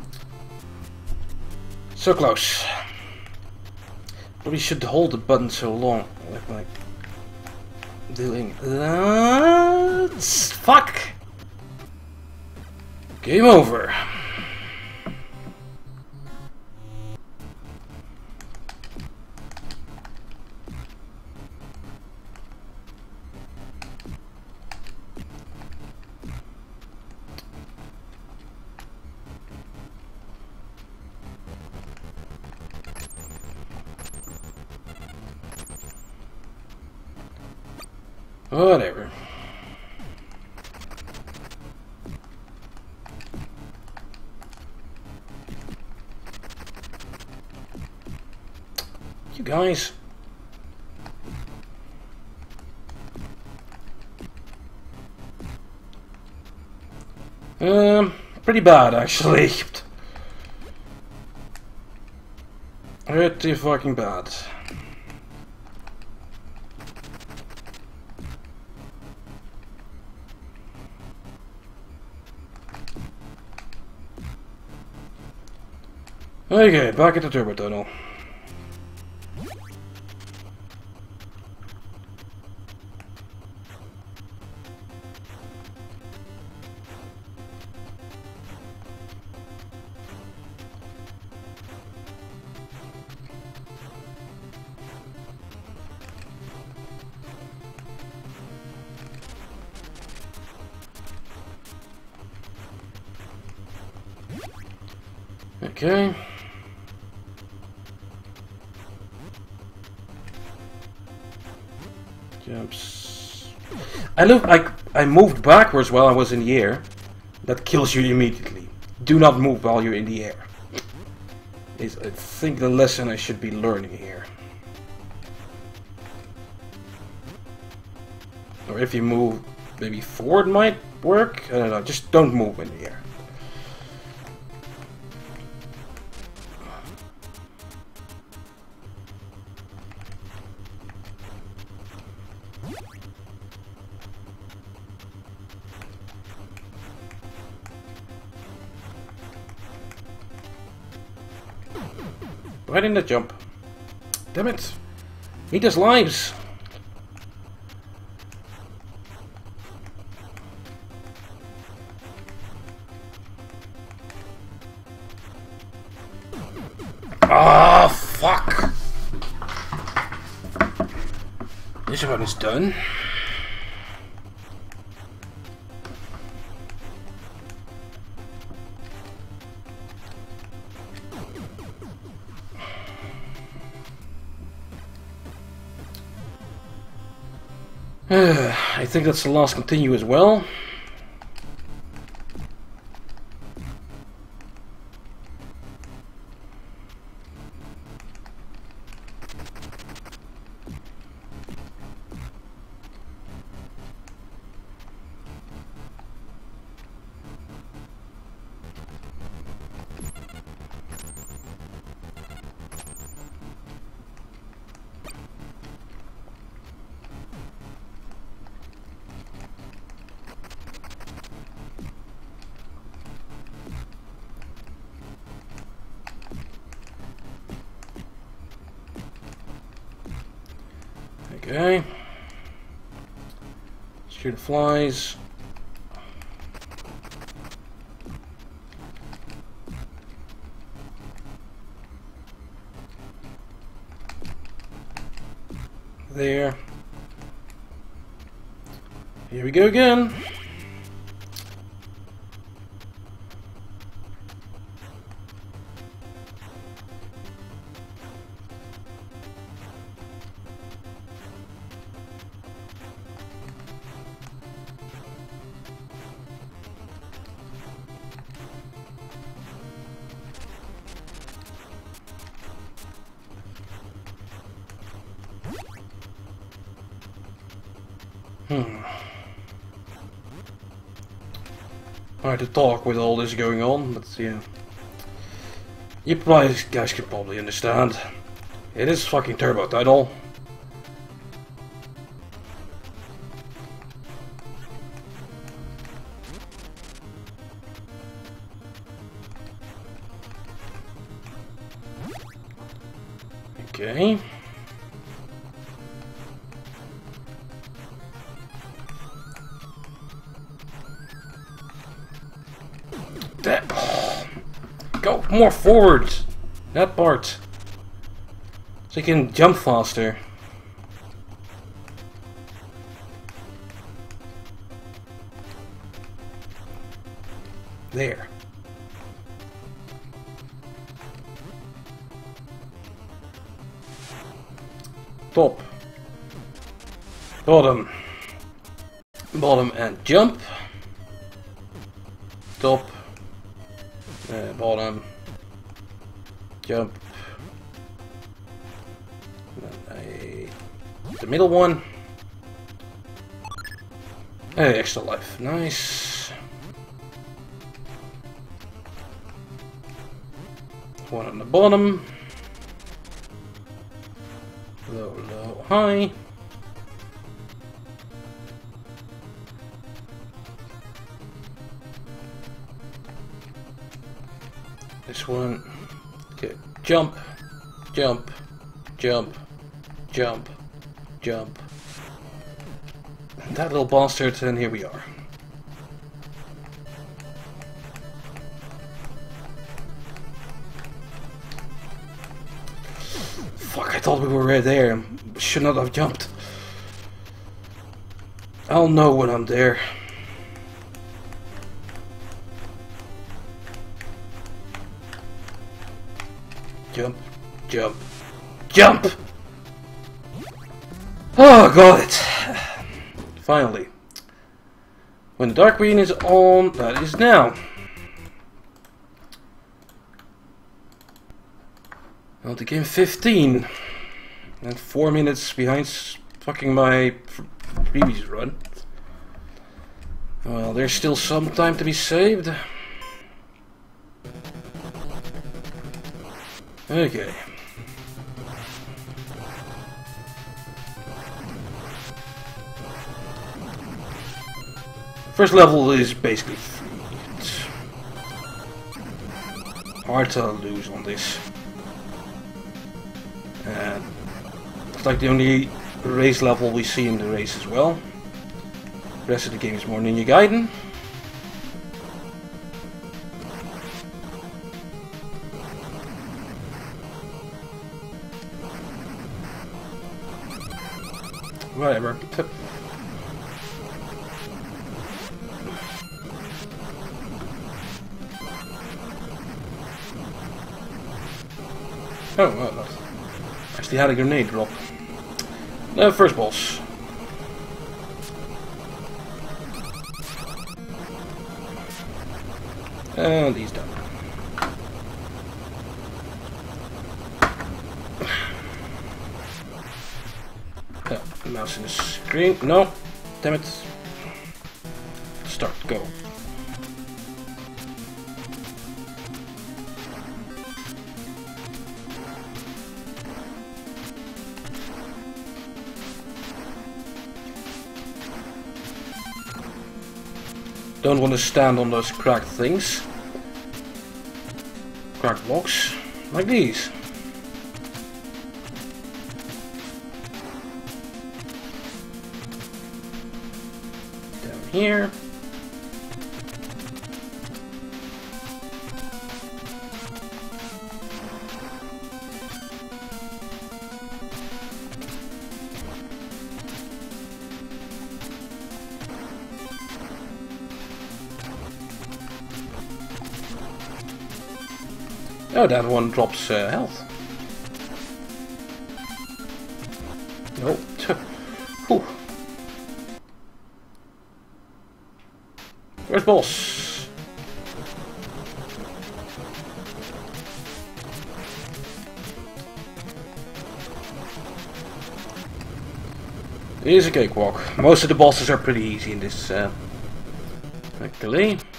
So close. Probably should hold the button so long with my doing that. Fuck! Game over. Whatever. You guys. Pretty bad actually. Pretty fucking bad. Okay, back at the turbo tunnel. Okay. Jumps. I moved backwards while I was in the air. That kills you immediately. Do not move while you're in the air. Is I think the lesson I should be learning here. Or if you move maybe forward might work. I don't know, just don't move in the air. Why didn't I jump? Damn it! He does lives! Ah, fuck! This one is done. I think that's the last continue as well. Okay. Shoot the flies. There. Here we go again. Hard to talk with all this going on, but yeah. You guys can probably understand. It is fucking turbo tunnel. Okay. Go more forward! That part. So you can jump faster. There. Top. Bottom. Bottom and jump. Top. Bottom. Jump. The middle one. Hey, extra life. Nice. One on the bottom. Low, low, high. This one. Okay, jump, jump, jump, jump, jump. And that little bastard, and here we are. Fuck, I thought we were right there. Should not have jumped. I'll know when I'm there. Jump, jump, jump! Oh, got it! Finally. When the dark green is on, that is now. Well, the game 15. And 4 minutes behind fucking my previous run. Well, there's still some time to be saved. Okay. First level is basically free. It's hard to lose on this. And it's like the only race level we see in the race as well. The rest of the game is more Ninja Gaiden. Whatever. Oh, well, actually had a grenade drop. First boss. And he's done. Mouse in the screen. No. Damn it. Start. Go. Don't want to stand on those cracked things. Cracked blocks. Like these. Here. Oh, that one drops health. Nope. Whew. Where's boss? It is a cakewalk. Most of the bosses are pretty easy in this, luckily.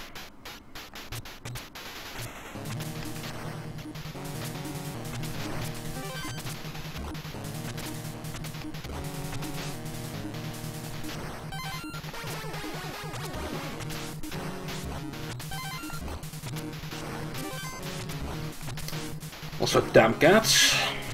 Also, damn cats.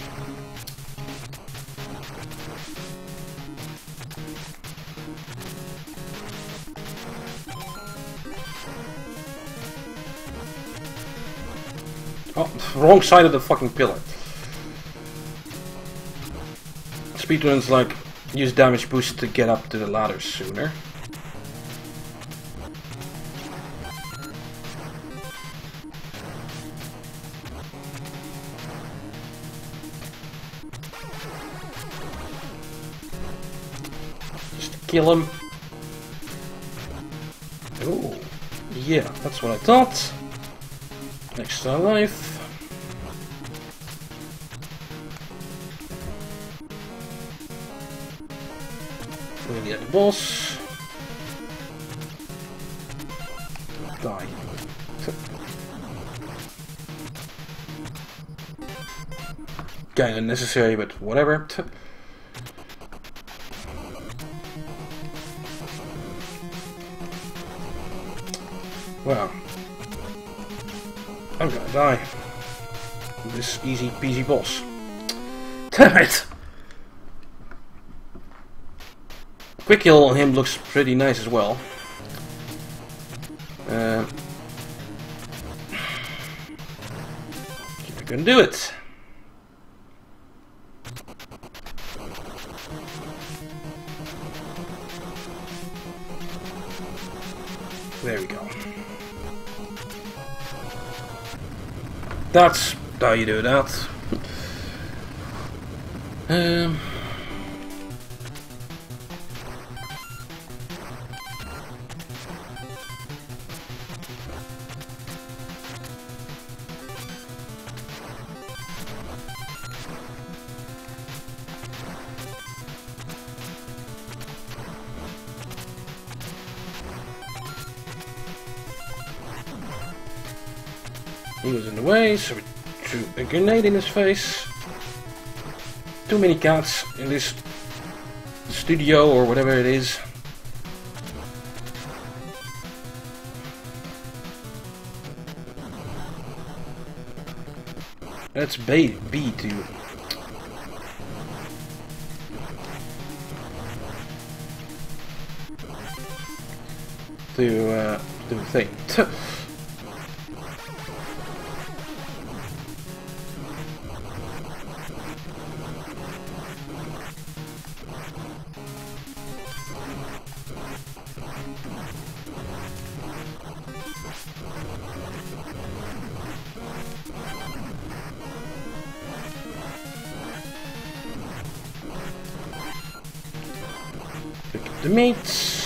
Oh, wrong side of the fucking pillar. Speedruns like use damage boost to get up to the ladder sooner. Kill him. Oh, yeah, that's what I thought. Extra life. Really at the boss. Die. Kinda unnecessary, but whatever. Wow. I'm gonna die. this easy peasy boss. Damn it! Quick heal on him looks pretty nice as well. We're gonna do it. There we go. That's how you do that. He was in the way, so we threw a grenade in his face. Too many cats in this studio or whatever it is. That's B too. To do the thing. Pick up the meat.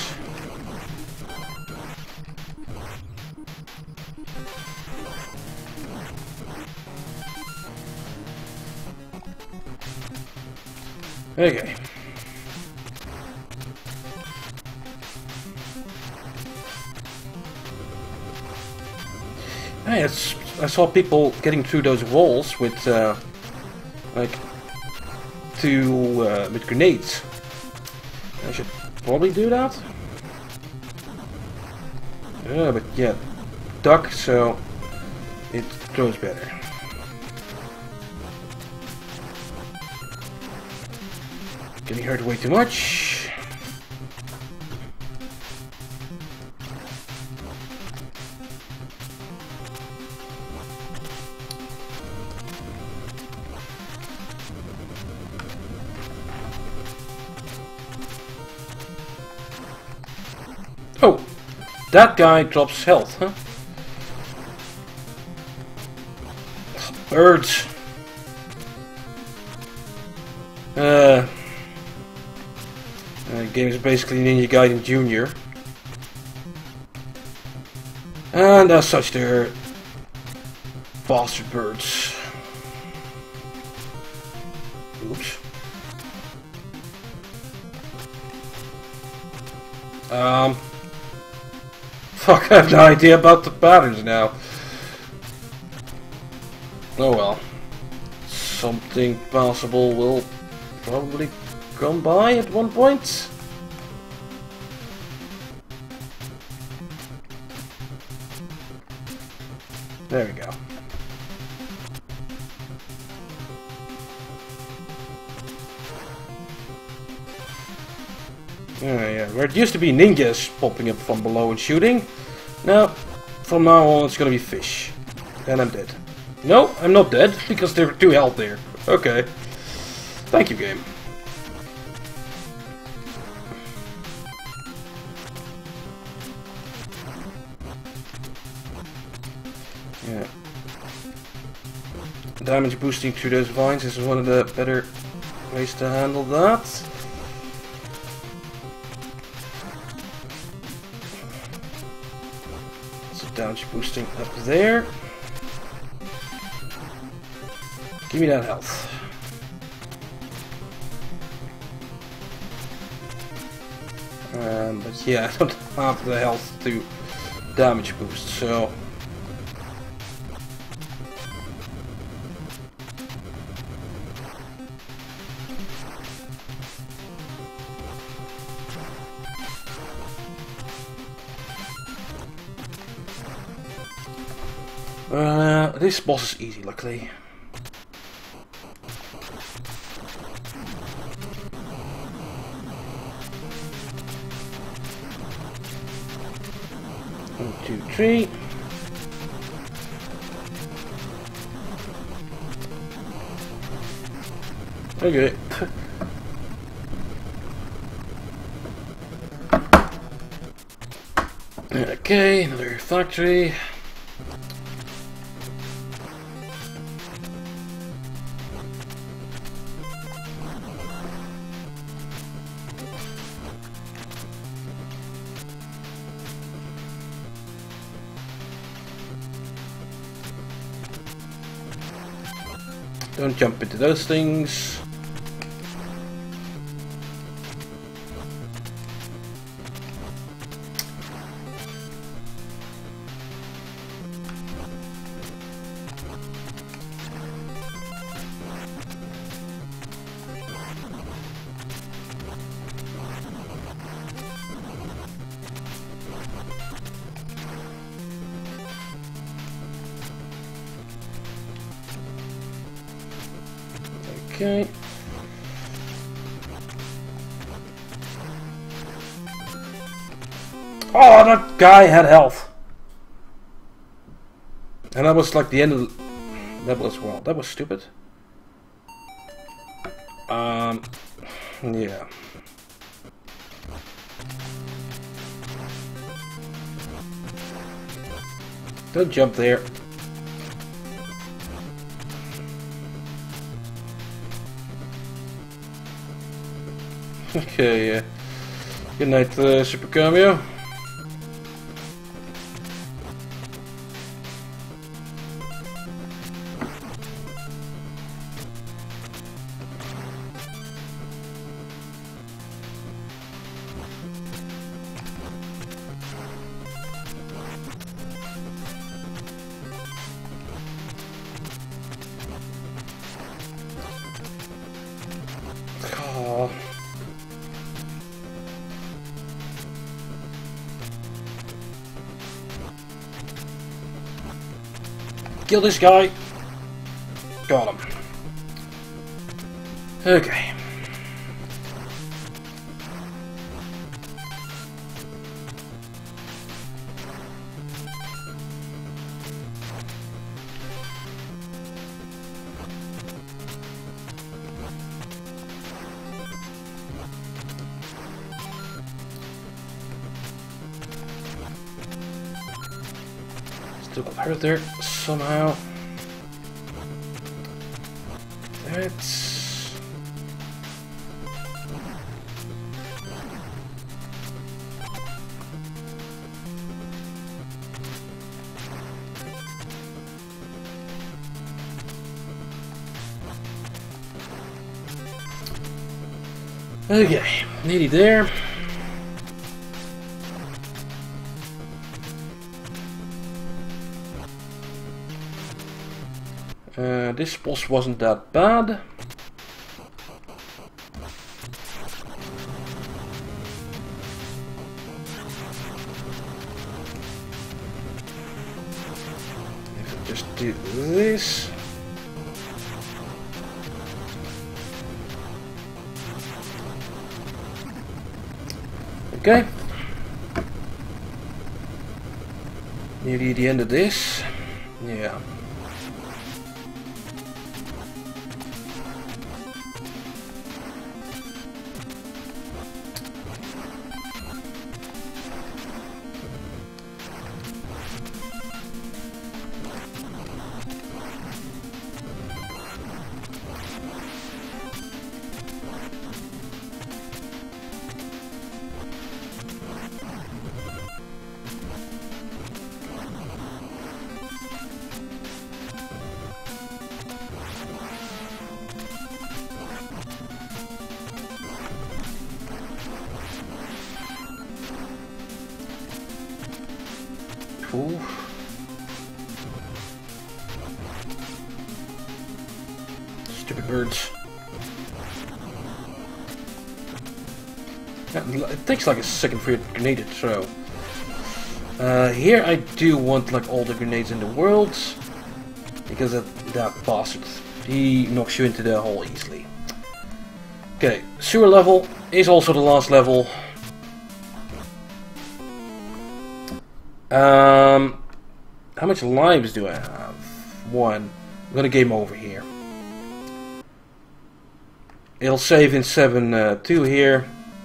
Okay. Hey, I saw people getting through those walls with like with grenades. I should probably do that. Yeah, but yeah, duck, so it throws better. Getting hurt way too much. Oh, that guy drops health, huh? Birds. The game is basically Ninja Gaiden Jr. And as such, they're bastard birds. Oops. Fuck, I have no idea about the patterns now. Oh well. Something possible will probably come by at one point. There we go. Yeah, where it used to be ninjas popping up from below and shooting, now, from now on it's gonna be fish. And I'm dead. No, I'm not dead, because there were 2 health there. Okay. Thank you, game. Yeah. Damage boosting through those vines is one of the better ways to handle that. So damage boosting up there. Give me that health. But yeah, I don't have the health to damage boost, so... this boss is easy, luckily. 1, 2, 3. Okay. Okay, another factory. Don't jump into those things. Okay. Oh, that guy had health. And that was like the end of the... That was stupid. Yeah. Don't jump there. Okay, good night, Super Cameo. Oh. Kill this guy. Got him. Okay. Still got her there somehow. That's... Okay, nearly there. This boss wasn't that bad. If I just do this. Okay. Nearly the end of this. Yeah. Ooh. Stupid birds. It takes like a second for your grenade to throw. Here I do want like all the grenades in the world, because that bastard, he knocks you into the hole easily. Okay, sewer level is also the last level. How much lives do I have? 1. I'm gonna game over here. It'll save in 7-2 here.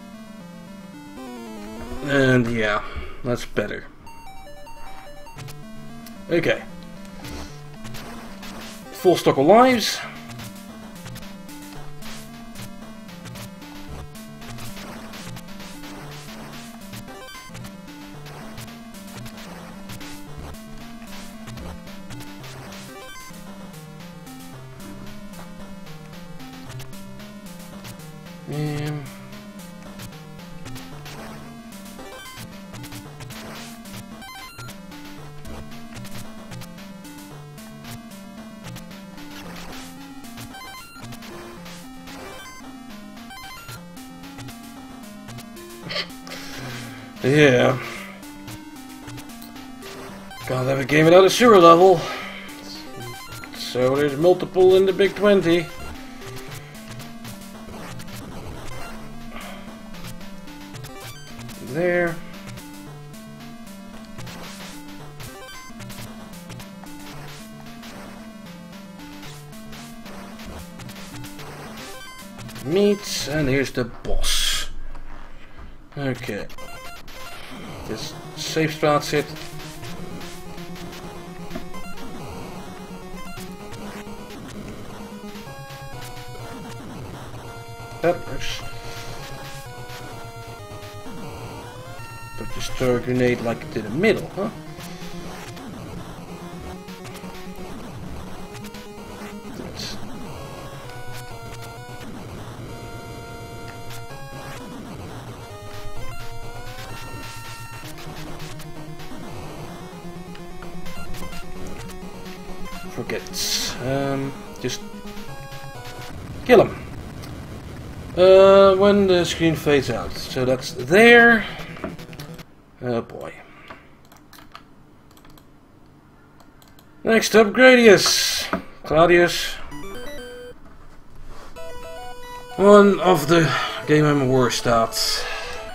And yeah, that's better. Okay. Full stock of lives. Yeah. Can't have a game without a sewer level. So there's multiple in the Big 20. There. Meat, and here's the boss. Okay. Just safe starts it. That works. But just throw a grenade like to the middle, huh? That's... Forgets. Just kill him. When the screen fades out. So that's there. Oh boy. Next up, Gradius. Claudius. One of the game I'm worst at.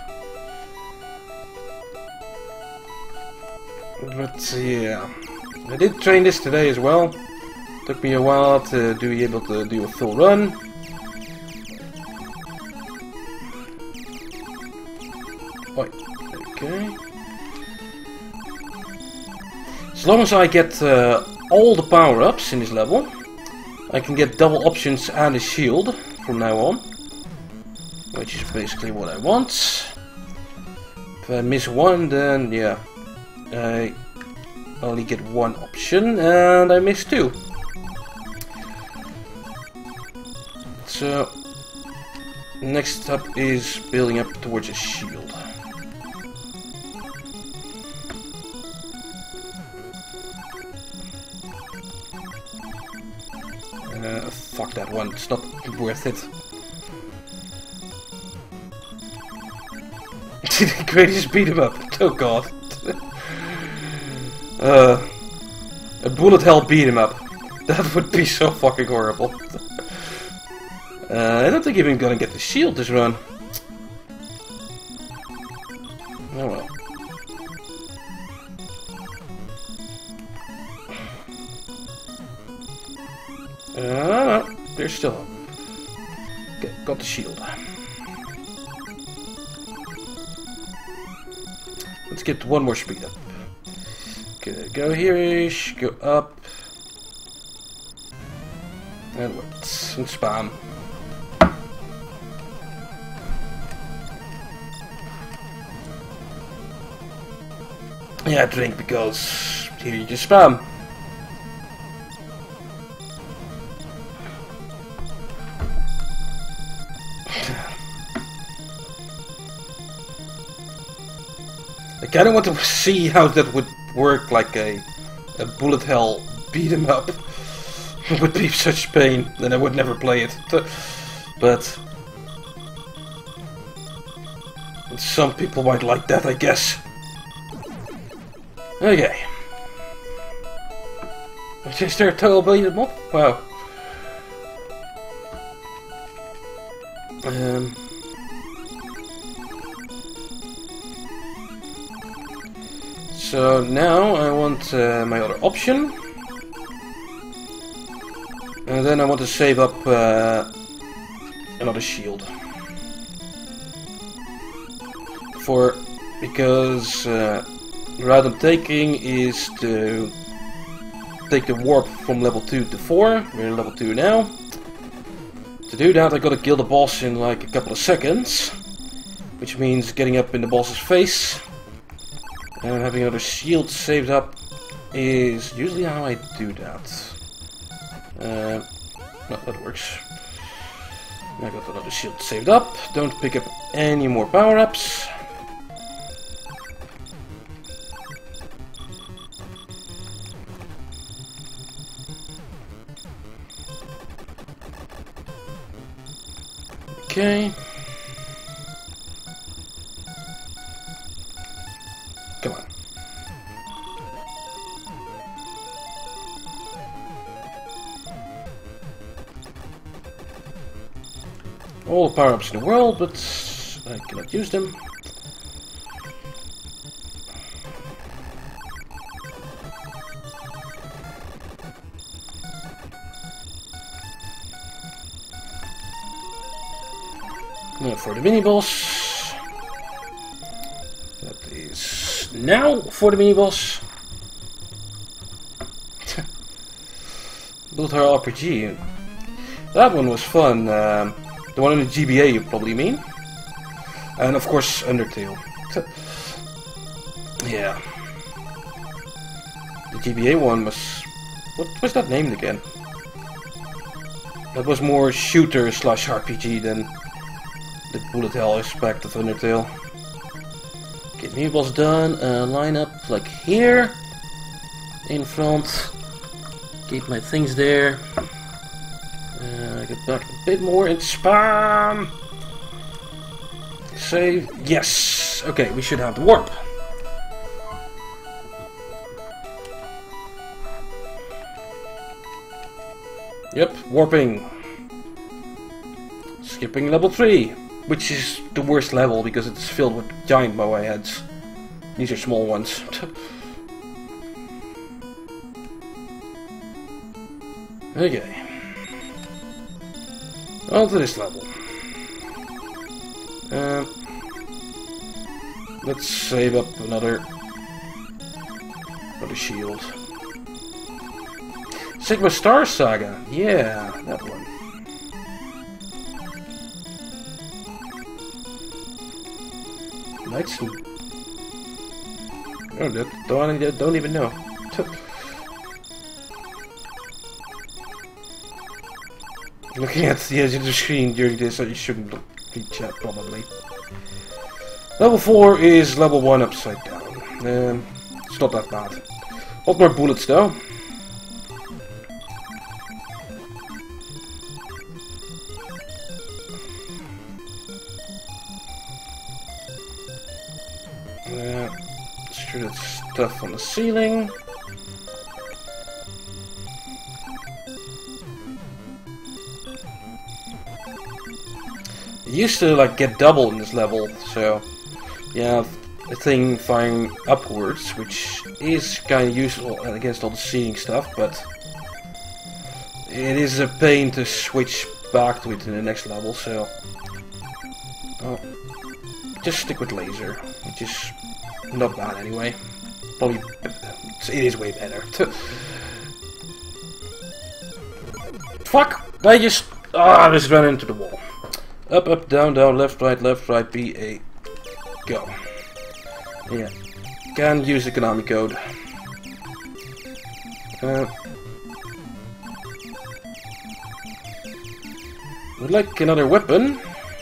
But yeah. I did train this today as well. Took me a while to be able to do a full run. Okay. As long as I get all the power-ups in this level, I can get double options and a shield from now on. Which is basically what I want. If I miss one, then yeah, I only get one option and I miss 2. So, next up is building up towards a shield. Fuck that one, it's not worth it. Gradius beat him up, oh god. A bullet hell beat him up. That would be so fucking horrible. I don't think I'm even gonna get the shield this run. Oh well. There's still up. Okay, got the shield. Let's get one more speed up. Okay, go here-ish, go up. And what? And spam. Yeah, drink because here you just spam. I kinda want to see how that would work, like a bullet hell beat 'em up. It would be such pain, then I would never play it. But some people might like that, I guess. Okay. Is there a total beat 'em up? Wow. So now I want my other option. And then I want to save up another shield. Because the route I'm taking is to take the warp from level 2 to 4. We're in level 2 now. To do that I gotta kill the boss in like a couple of seconds. Which means getting up in the boss's face. And having another shield saved up is usually how I do that. No, that works. I got another shield saved up. Don't pick up any more power-ups. Okay. Come on. All the power-ups in the world, but I cannot use them. Now for the mini-boss. That is now for the mini-boss. Bullet Hell RPG. That one was fun. The one in the GBA you probably mean. And of course Undertale. Yeah. The GBA one was... What was that named again? That was more shooter slash RPG than the bullet hell aspect of Undertale. Get me boss done. Line up like here. In front. Keep my things there. Get back a bit more and spam. Save. Yes. Okay, we should have the warp. Yep, warping. Skipping level 3, which is the worst level because it's filled with giant Moai heads. These are small ones. Okay. On to this level. Let's save up another shield. Sigma Star Saga. Yeah, that one. Knights. Oh, don't even know. Looking at the edge of the screen during this, you shouldn't read chat probably. Level 4 is level 1 upside down. It's not that bad. A lot more bullets though. Sure, that stuff on the ceiling. I used to like get double in this level, so yeah, a thing firing upwards, which is kind of useful against all the seeing stuff, but it is a pain to switch back to it in the next level, so just stick with laser, which is not bad anyway. Probably it is way better. Fuck! I just ran into the wall. Up, up, down, down, left, right, B, A, go. Yeah, can use the Konami code. Would like another weapon.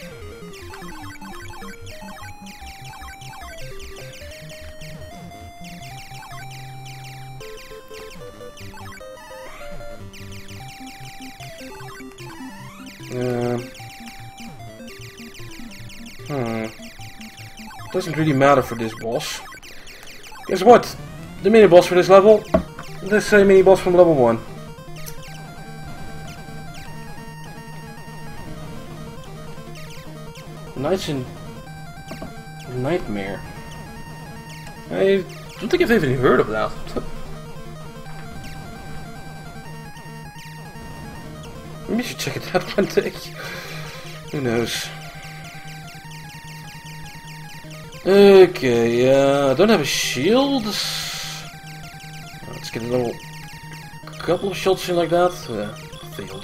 Doesn't really matter for this boss. Guess what? The mini boss for this level. Let's say mini boss from level 1. Knights in Nightmare. I don't think I've even heard of that. Maybe I should check it out one day. Who knows? Okay, I don't have a shield. Let's get a couple of shots in like that. Failed.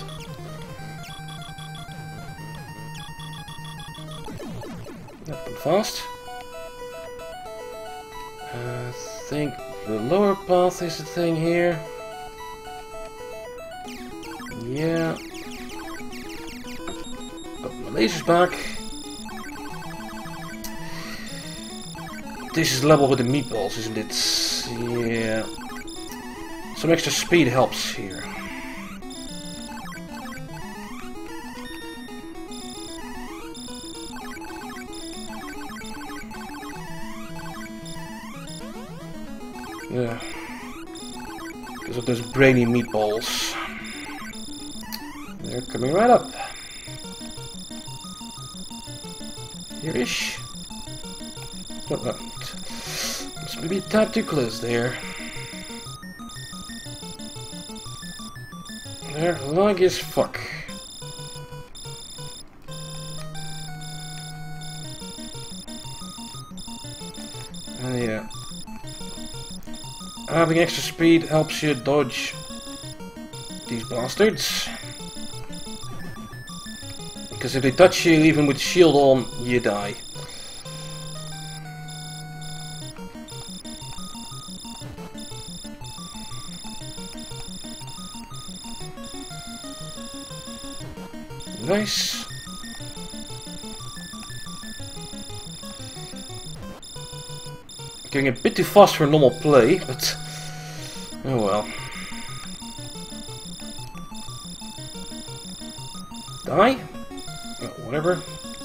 That went fast. I think the lower path is the thing here. Yeah. Got my lasers back. This is level with the meatballs, isn't it? Yeah. Some extra speed helps here. Yeah. Because of those brainy meatballs. They're coming right up. Here-ish. Oh, must be a tad too close there. They're long as fuck. Yeah. Having extra speed helps you dodge these bastards. Because if they touch you, even with shield on, you die. Nice. Going a bit too fast for normal play, but oh well. Die? Oh, whatever.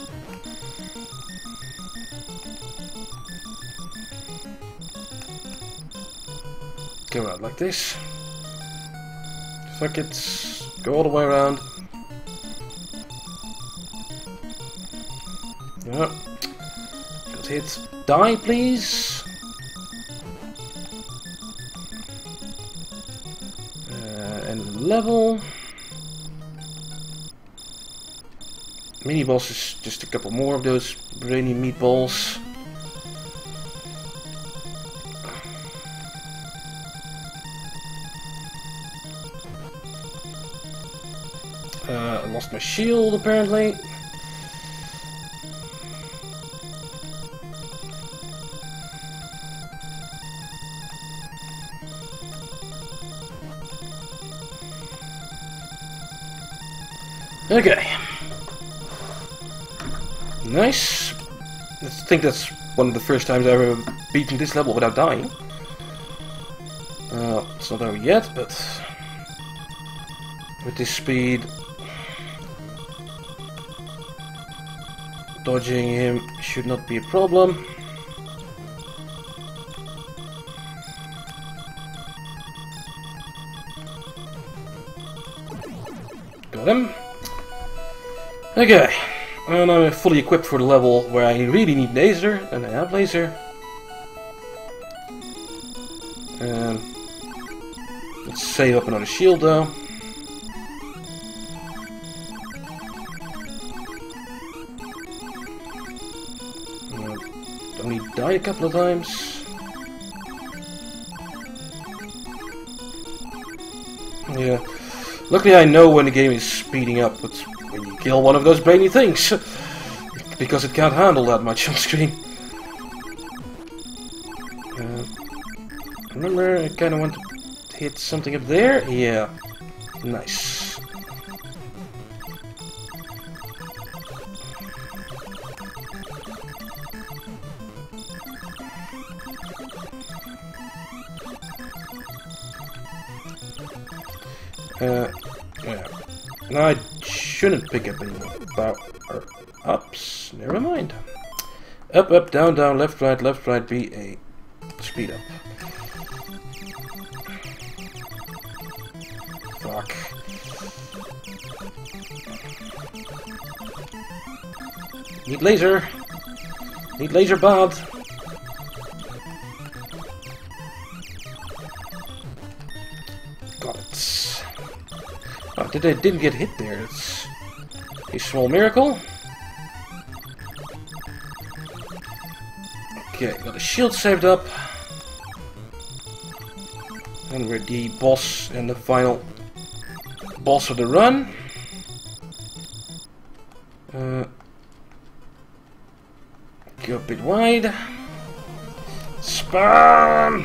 Go out like this. Fuck it. Go all the way around. Yeah. Got hit. Die, please. And level. Mini boss is just a couple more of those brainy meatballs. I lost my shield apparently. Okay. Nice. I think that's one of the first times I've ever beaten this level without dying. It's not over yet, but with this speed, dodging him should not be a problem. Got him. Okay, and I'm fully equipped for the level where I really need laser, and I have laser. And let's save up another shield though. Only died a couple of times. Yeah, luckily I know when the game is speeding up, but when you kill one of those brainy things, because it can't handle that much on screen. Remember, I kind of want to hit something up there? Yeah, nice. Yeah. Now I shouldn't pick up any more power-ups. Never mind. Up, up, down, down, left, right, B, A. Speed up. Fuck. Need laser. Need laser bad. that I didn't get hit there. It's a small miracle. Okay, got the shield saved up. And we're the boss and the final boss of the run. Go a bit wide. Spam!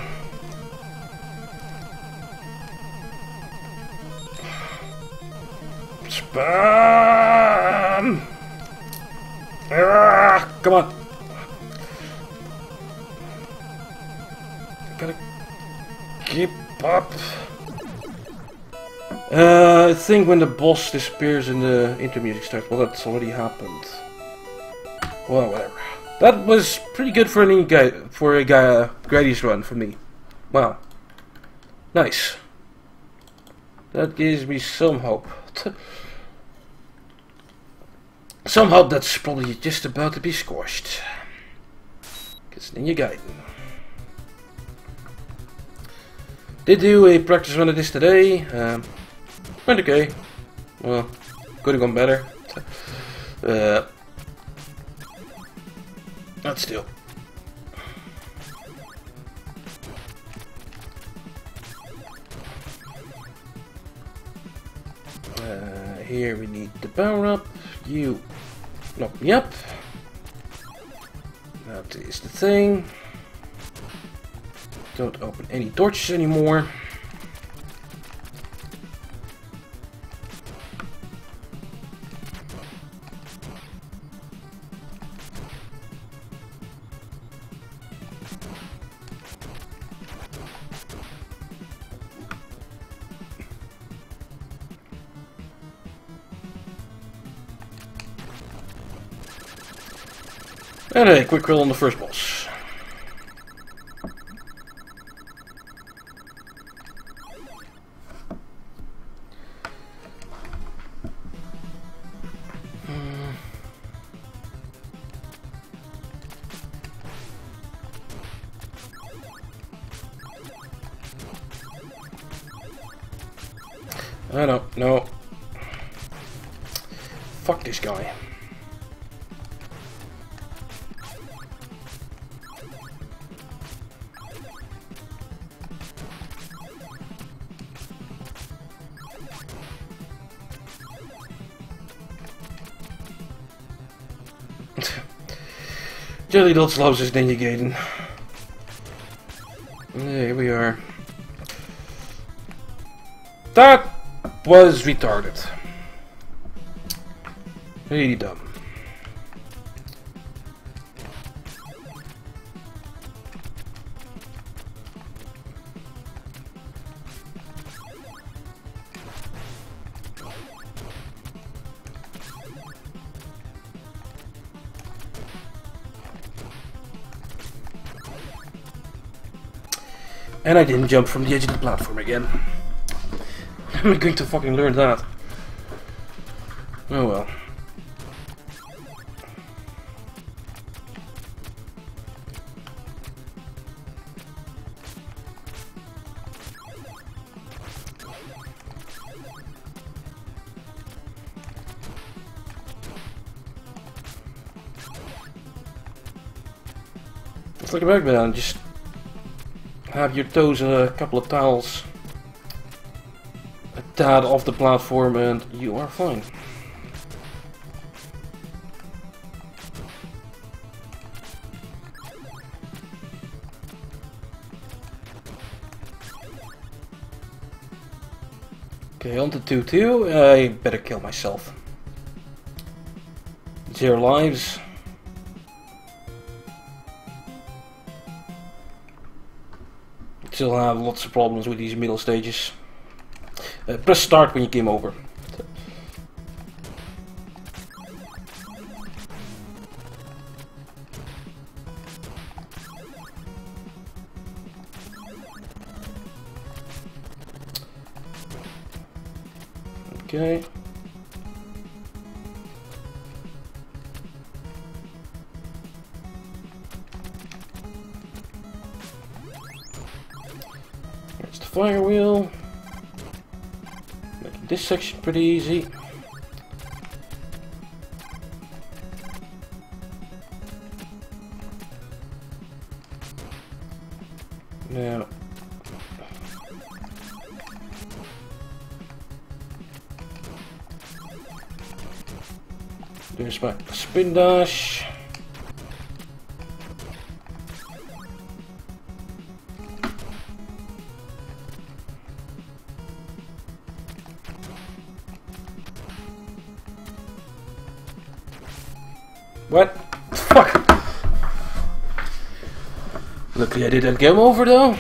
Spam! Ah, come on! Gotta keep up. I think when the boss disappears and the intro music starts, well, that's already happened. Well, whatever. That was pretty good for a Gradius run for me. Wow, nice. That gives me some hope. Some hope that's probably just about to be squashed. Because Ninja Gaiden. Did do a practice run of this today. Went okay. Well, could have gone better. Not still. Here we need the power up. You knock me up. That is the thing. Don't open any torches anymore. And a quick kill on the first boss. I don't know. Fuck this guy. Jelly Dots loves his Ninja Gaiden. There we are. That was retarded. Really dumb. And I didn't jump from the edge of the platform again. I'm going to fucking learn that. Oh well. It's like a bug man, just have your toes a couple of tiles a tad off the platform and you are fine. Okay, on to 2-2. I better kill myself. 0 lives. Still have lots of problems with these middle stages. Press start when you came over. Okay. Fire wheel. Make This section pretty easy. Now, there's my spin dash. What? Fuck! Luckily I didn't game over though.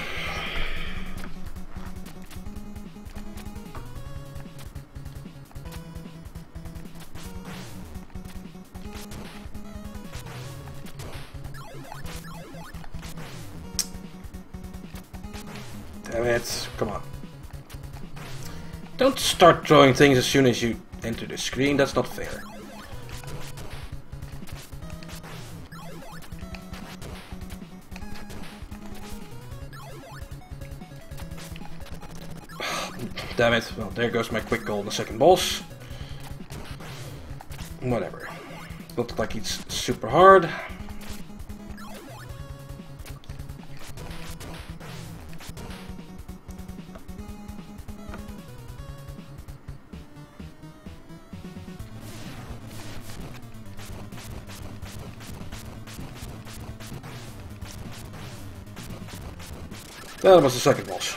Damn it, come on. Don't start drawing things as soon as you enter the screen, that's not fair. Damn it, well there goes my quick goal on the second boss. Whatever. Looks like it's super hard. That was the second boss.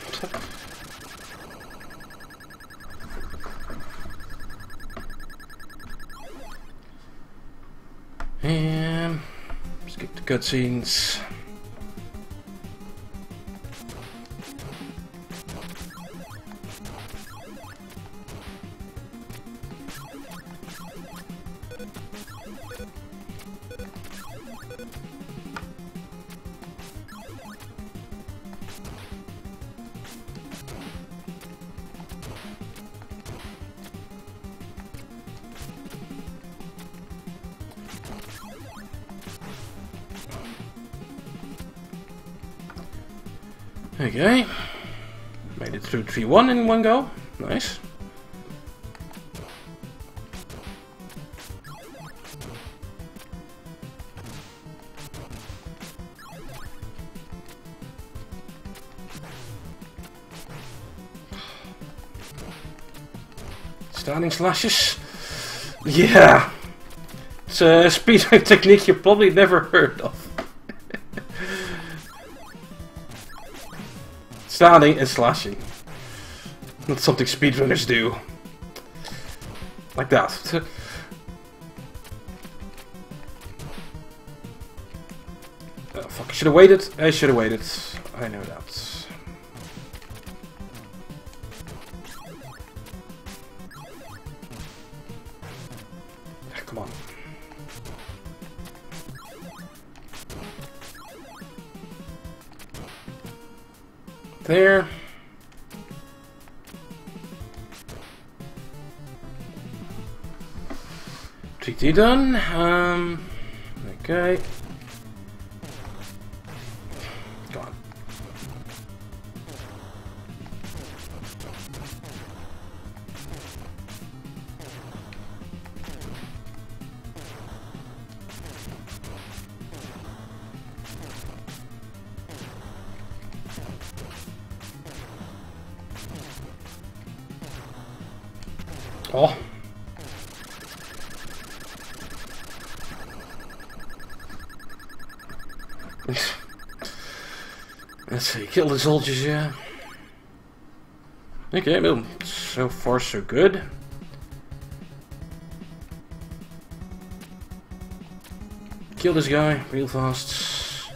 And skip the cutscenes. Okay, made it through 3-1 in one go. Nice. Standing slashes. Yeah, it's a speedrun technique you probably never heard of. Standing and slashing. Not something speedrunners do. Like that. Oh, fuck, I should have waited. I should have waited. I know that. Come on. There. TT done. Okay. Go on. Oh. Let's see, kill the soldiers, yeah. Okay, well, so far so good. Kill this guy real fast.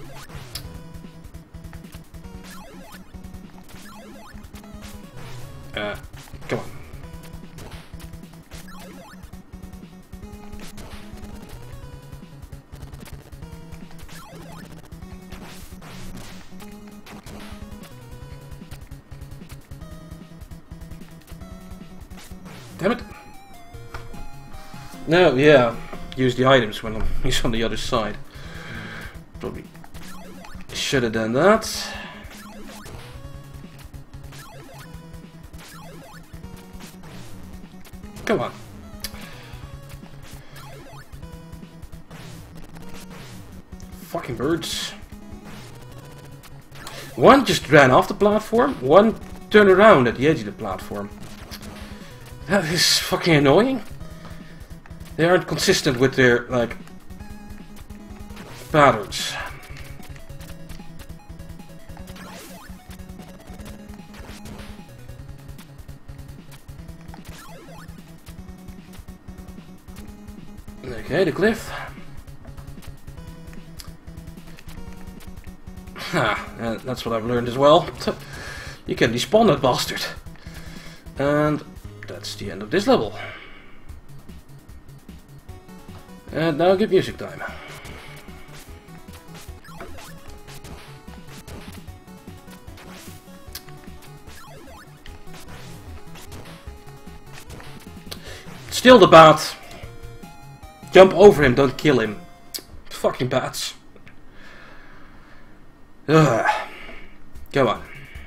Come on. Damn it! No, yeah. Use the items when he's on the other side. Probably should have done that. Come on. Fucking birds. One just ran off the platform, one turned around at the edge of the platform. That is fucking annoying. They aren't consistent with their, like, patterns. Okay, the cliff. That's what I've learned as well. You can despawn that bastard. And that's the end of this level. And now get music time. Still the bat. Jump over him, don't kill him. Fucking bats. Ugh. Come on.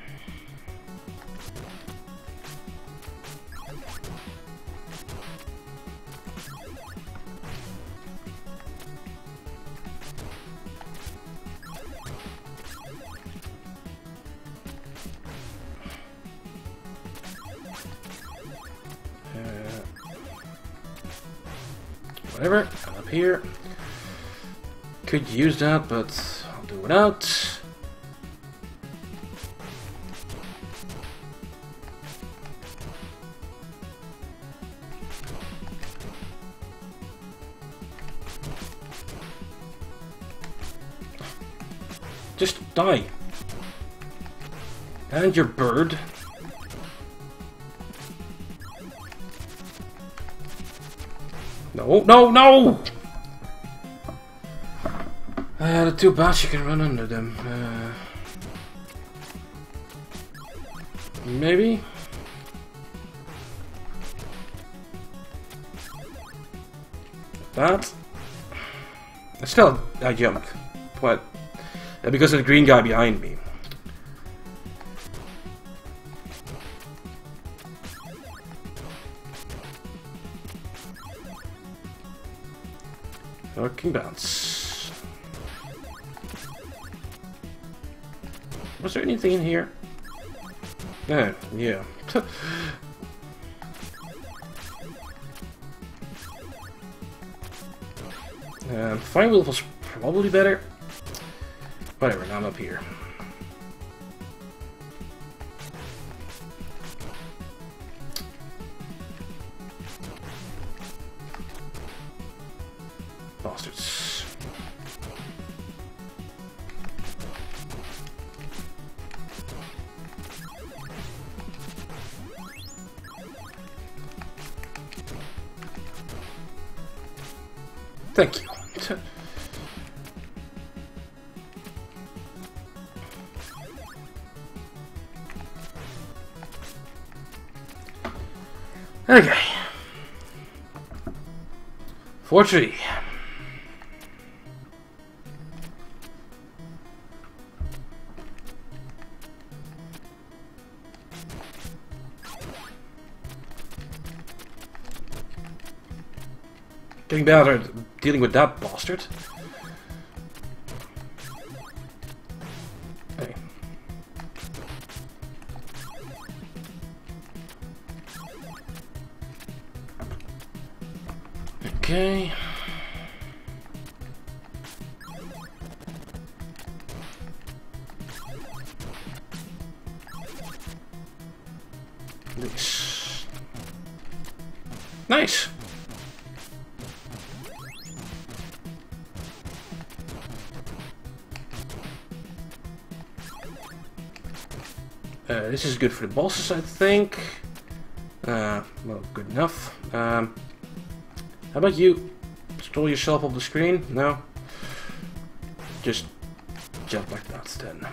Whatever, I'm up here. Could use that, but I'll do without. Just die. And your bird. No, no, no! The two bats, you can run under them. Maybe? That? Still, I jumped. What? Because of the green guy behind me. Fucking bounce. Was there anything in here? Yeah. Fire Wheel was probably better. Whatever, now I'm up here. Bastards. Thank you. Okay. 4-3. Getting better at dealing with that bastard. Hey. Okay. Nice. Nice. This is good for the bosses, I think. Well, good enough. How about you? Stall yourself off the screen? No? Just jump like that then.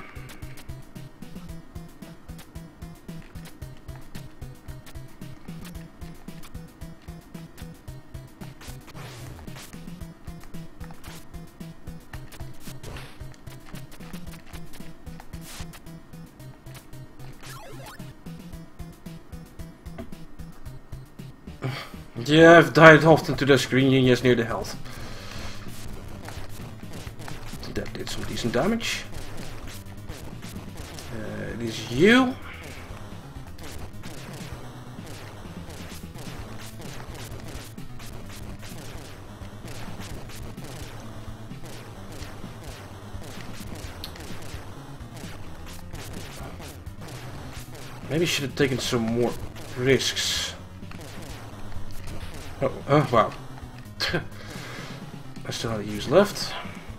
Yeah, I've died often to the screen just near the health. That did some decent damage. It is you. Maybe should have taken some more risks. Oh, wow. I still have a use left.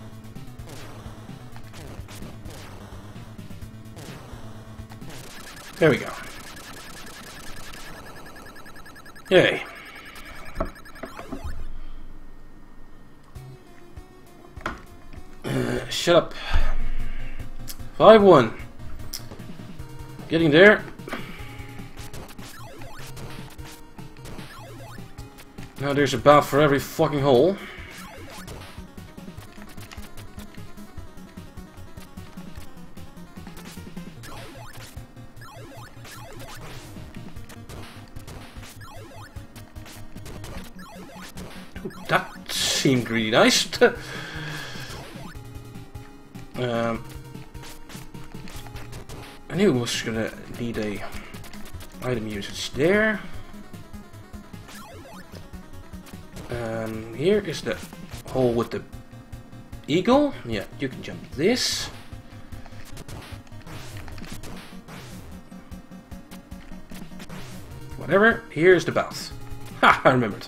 There we go. Yay. Shut up. 5-1. Getting there. Now there's a bath for every fucking hole. That seemed really nice. I knew I was gonna need a item usage there. Here is the hole with the eagle. Yeah, you can jump this. Whatever. Here's the bath. Ha! I remembered.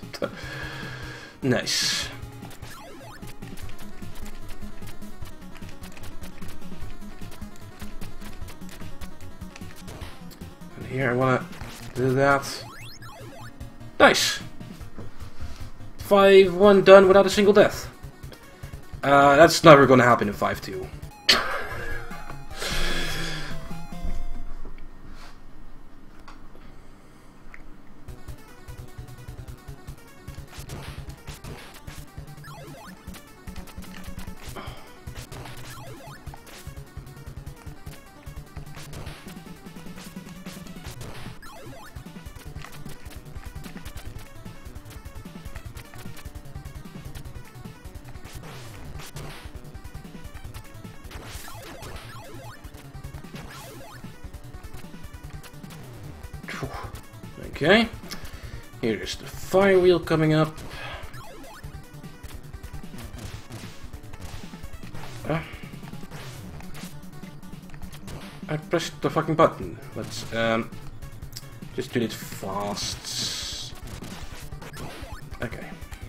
Nice. And here I wanna do that. Nice. 5-1 done without a single death. That's never gonna happen in 5-2. Okay, here is the fire wheel coming up. I pressed the fucking button. Let's just do it fast. Okay.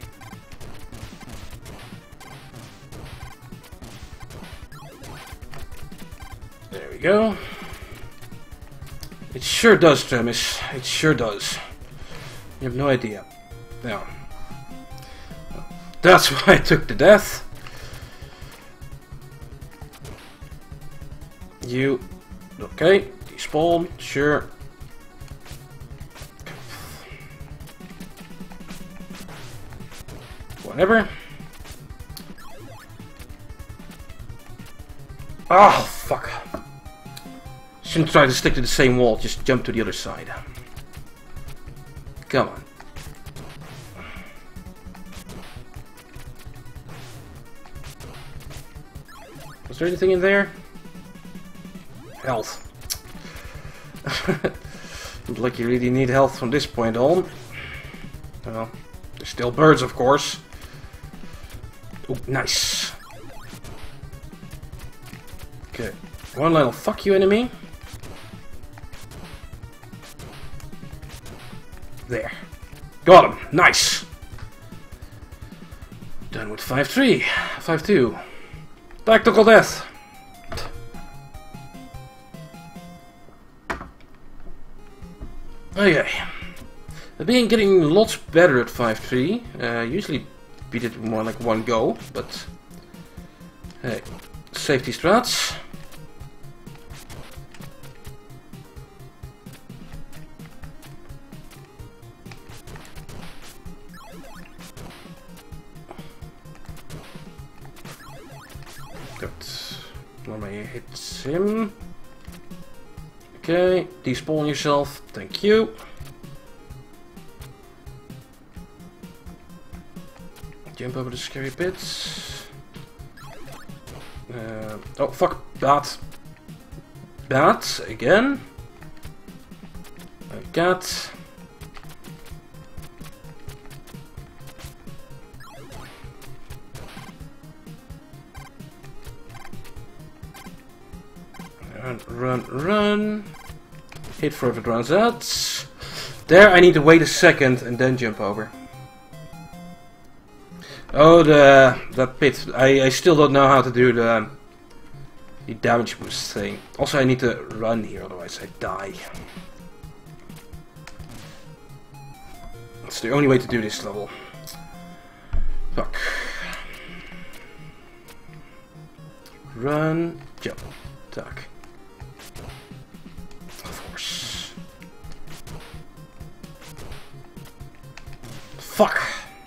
There we go. It sure does, Tramis. It sure does. You have no idea. Now, that's why I took the death. You, okay? Despawn, sure. Whatever. Oh, fuck. Shouldn't try to stick to the same wall, just jump to the other side. Come on. Was there anything in there? Health. Looks like you really need health from this point on. Well, there's still birds, of course. Oh, nice. Okay. One little fuck you, enemy. There. Got him. Nice. Done with 5-3. 5-2. Tactical death. Okay. I've been getting lots better at 5-3. Usually beat it more like one go, but hey, safety strats. Good. Normally hits him. Okay, despawn yourself. Thank you. Jump over the scary bits. Oh fuck, bat. Bat again. A cat. Run. Hit for if it runs out. There, I need to wait a second and then jump over. Oh, that pit. I still don't know how to do the damage boost thing. Also, I need to run here, otherwise I die. That's the only way to do this level. Fuck. Run, jump, duck. Of course. Fuck.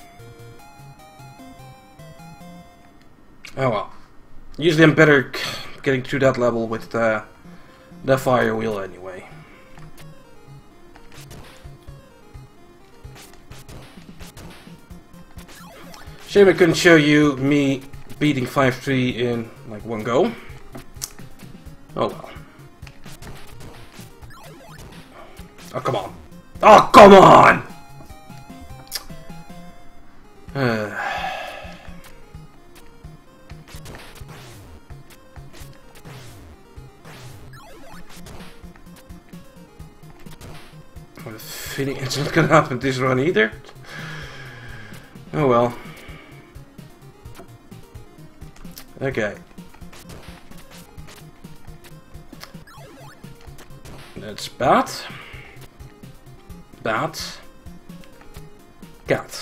Oh well. Usually I'm better getting through that level with the fire wheel anyway. Shame I couldn't show you me beating 5-3 in like one go. Oh well. Oh come on. Oh come on! I have a feeling it's not gonna happen this run either. Oh well. Okay. That's bat. Bat. Cat.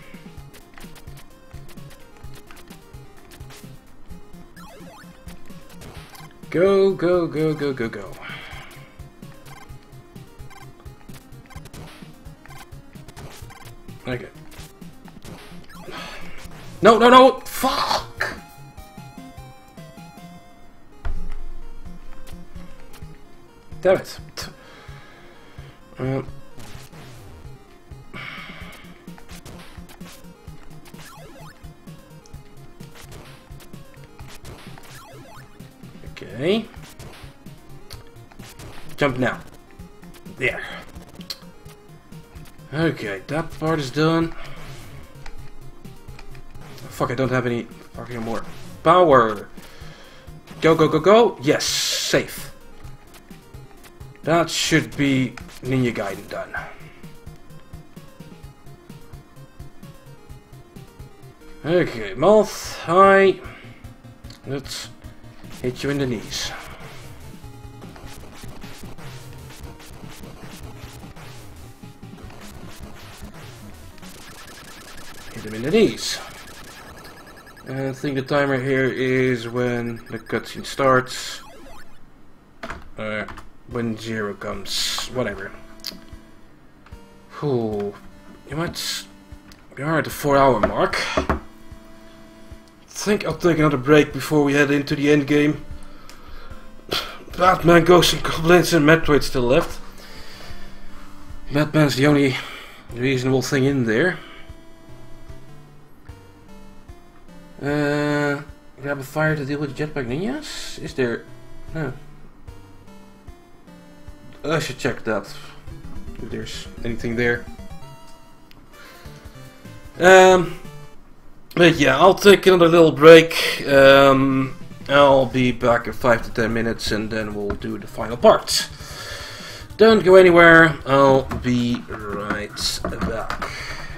Go, go, go, go, go, go. Okay. No, no, no! Fuck! Damn it. Okay. Jump now. There. Okay, that part is done. Fuck, I don't have any fucking more power. Go, go, go, go. Yes, safe. That should be Ninja Gaiden done. Okay, mouth, high. Let's hit you in the knees. Hit him in the knees. And I think the timer here is when the cutscene starts. When 0 comes. Whatever. Ooh. You might... We are at the 4-hour mark. I think I'll take another break before we head into the end game. Batman, Ghosts and Goblins and Metroid still left. Batman's the only reasonable thing in there. Grab a fire to deal with the jetpack ninjas? Is there... No. I should check that. If there's anything there. But yeah, I'll take another little break. I'll be back in 5 to 10 minutes and then we'll do the final part. Don't go anywhere, I'll be right back.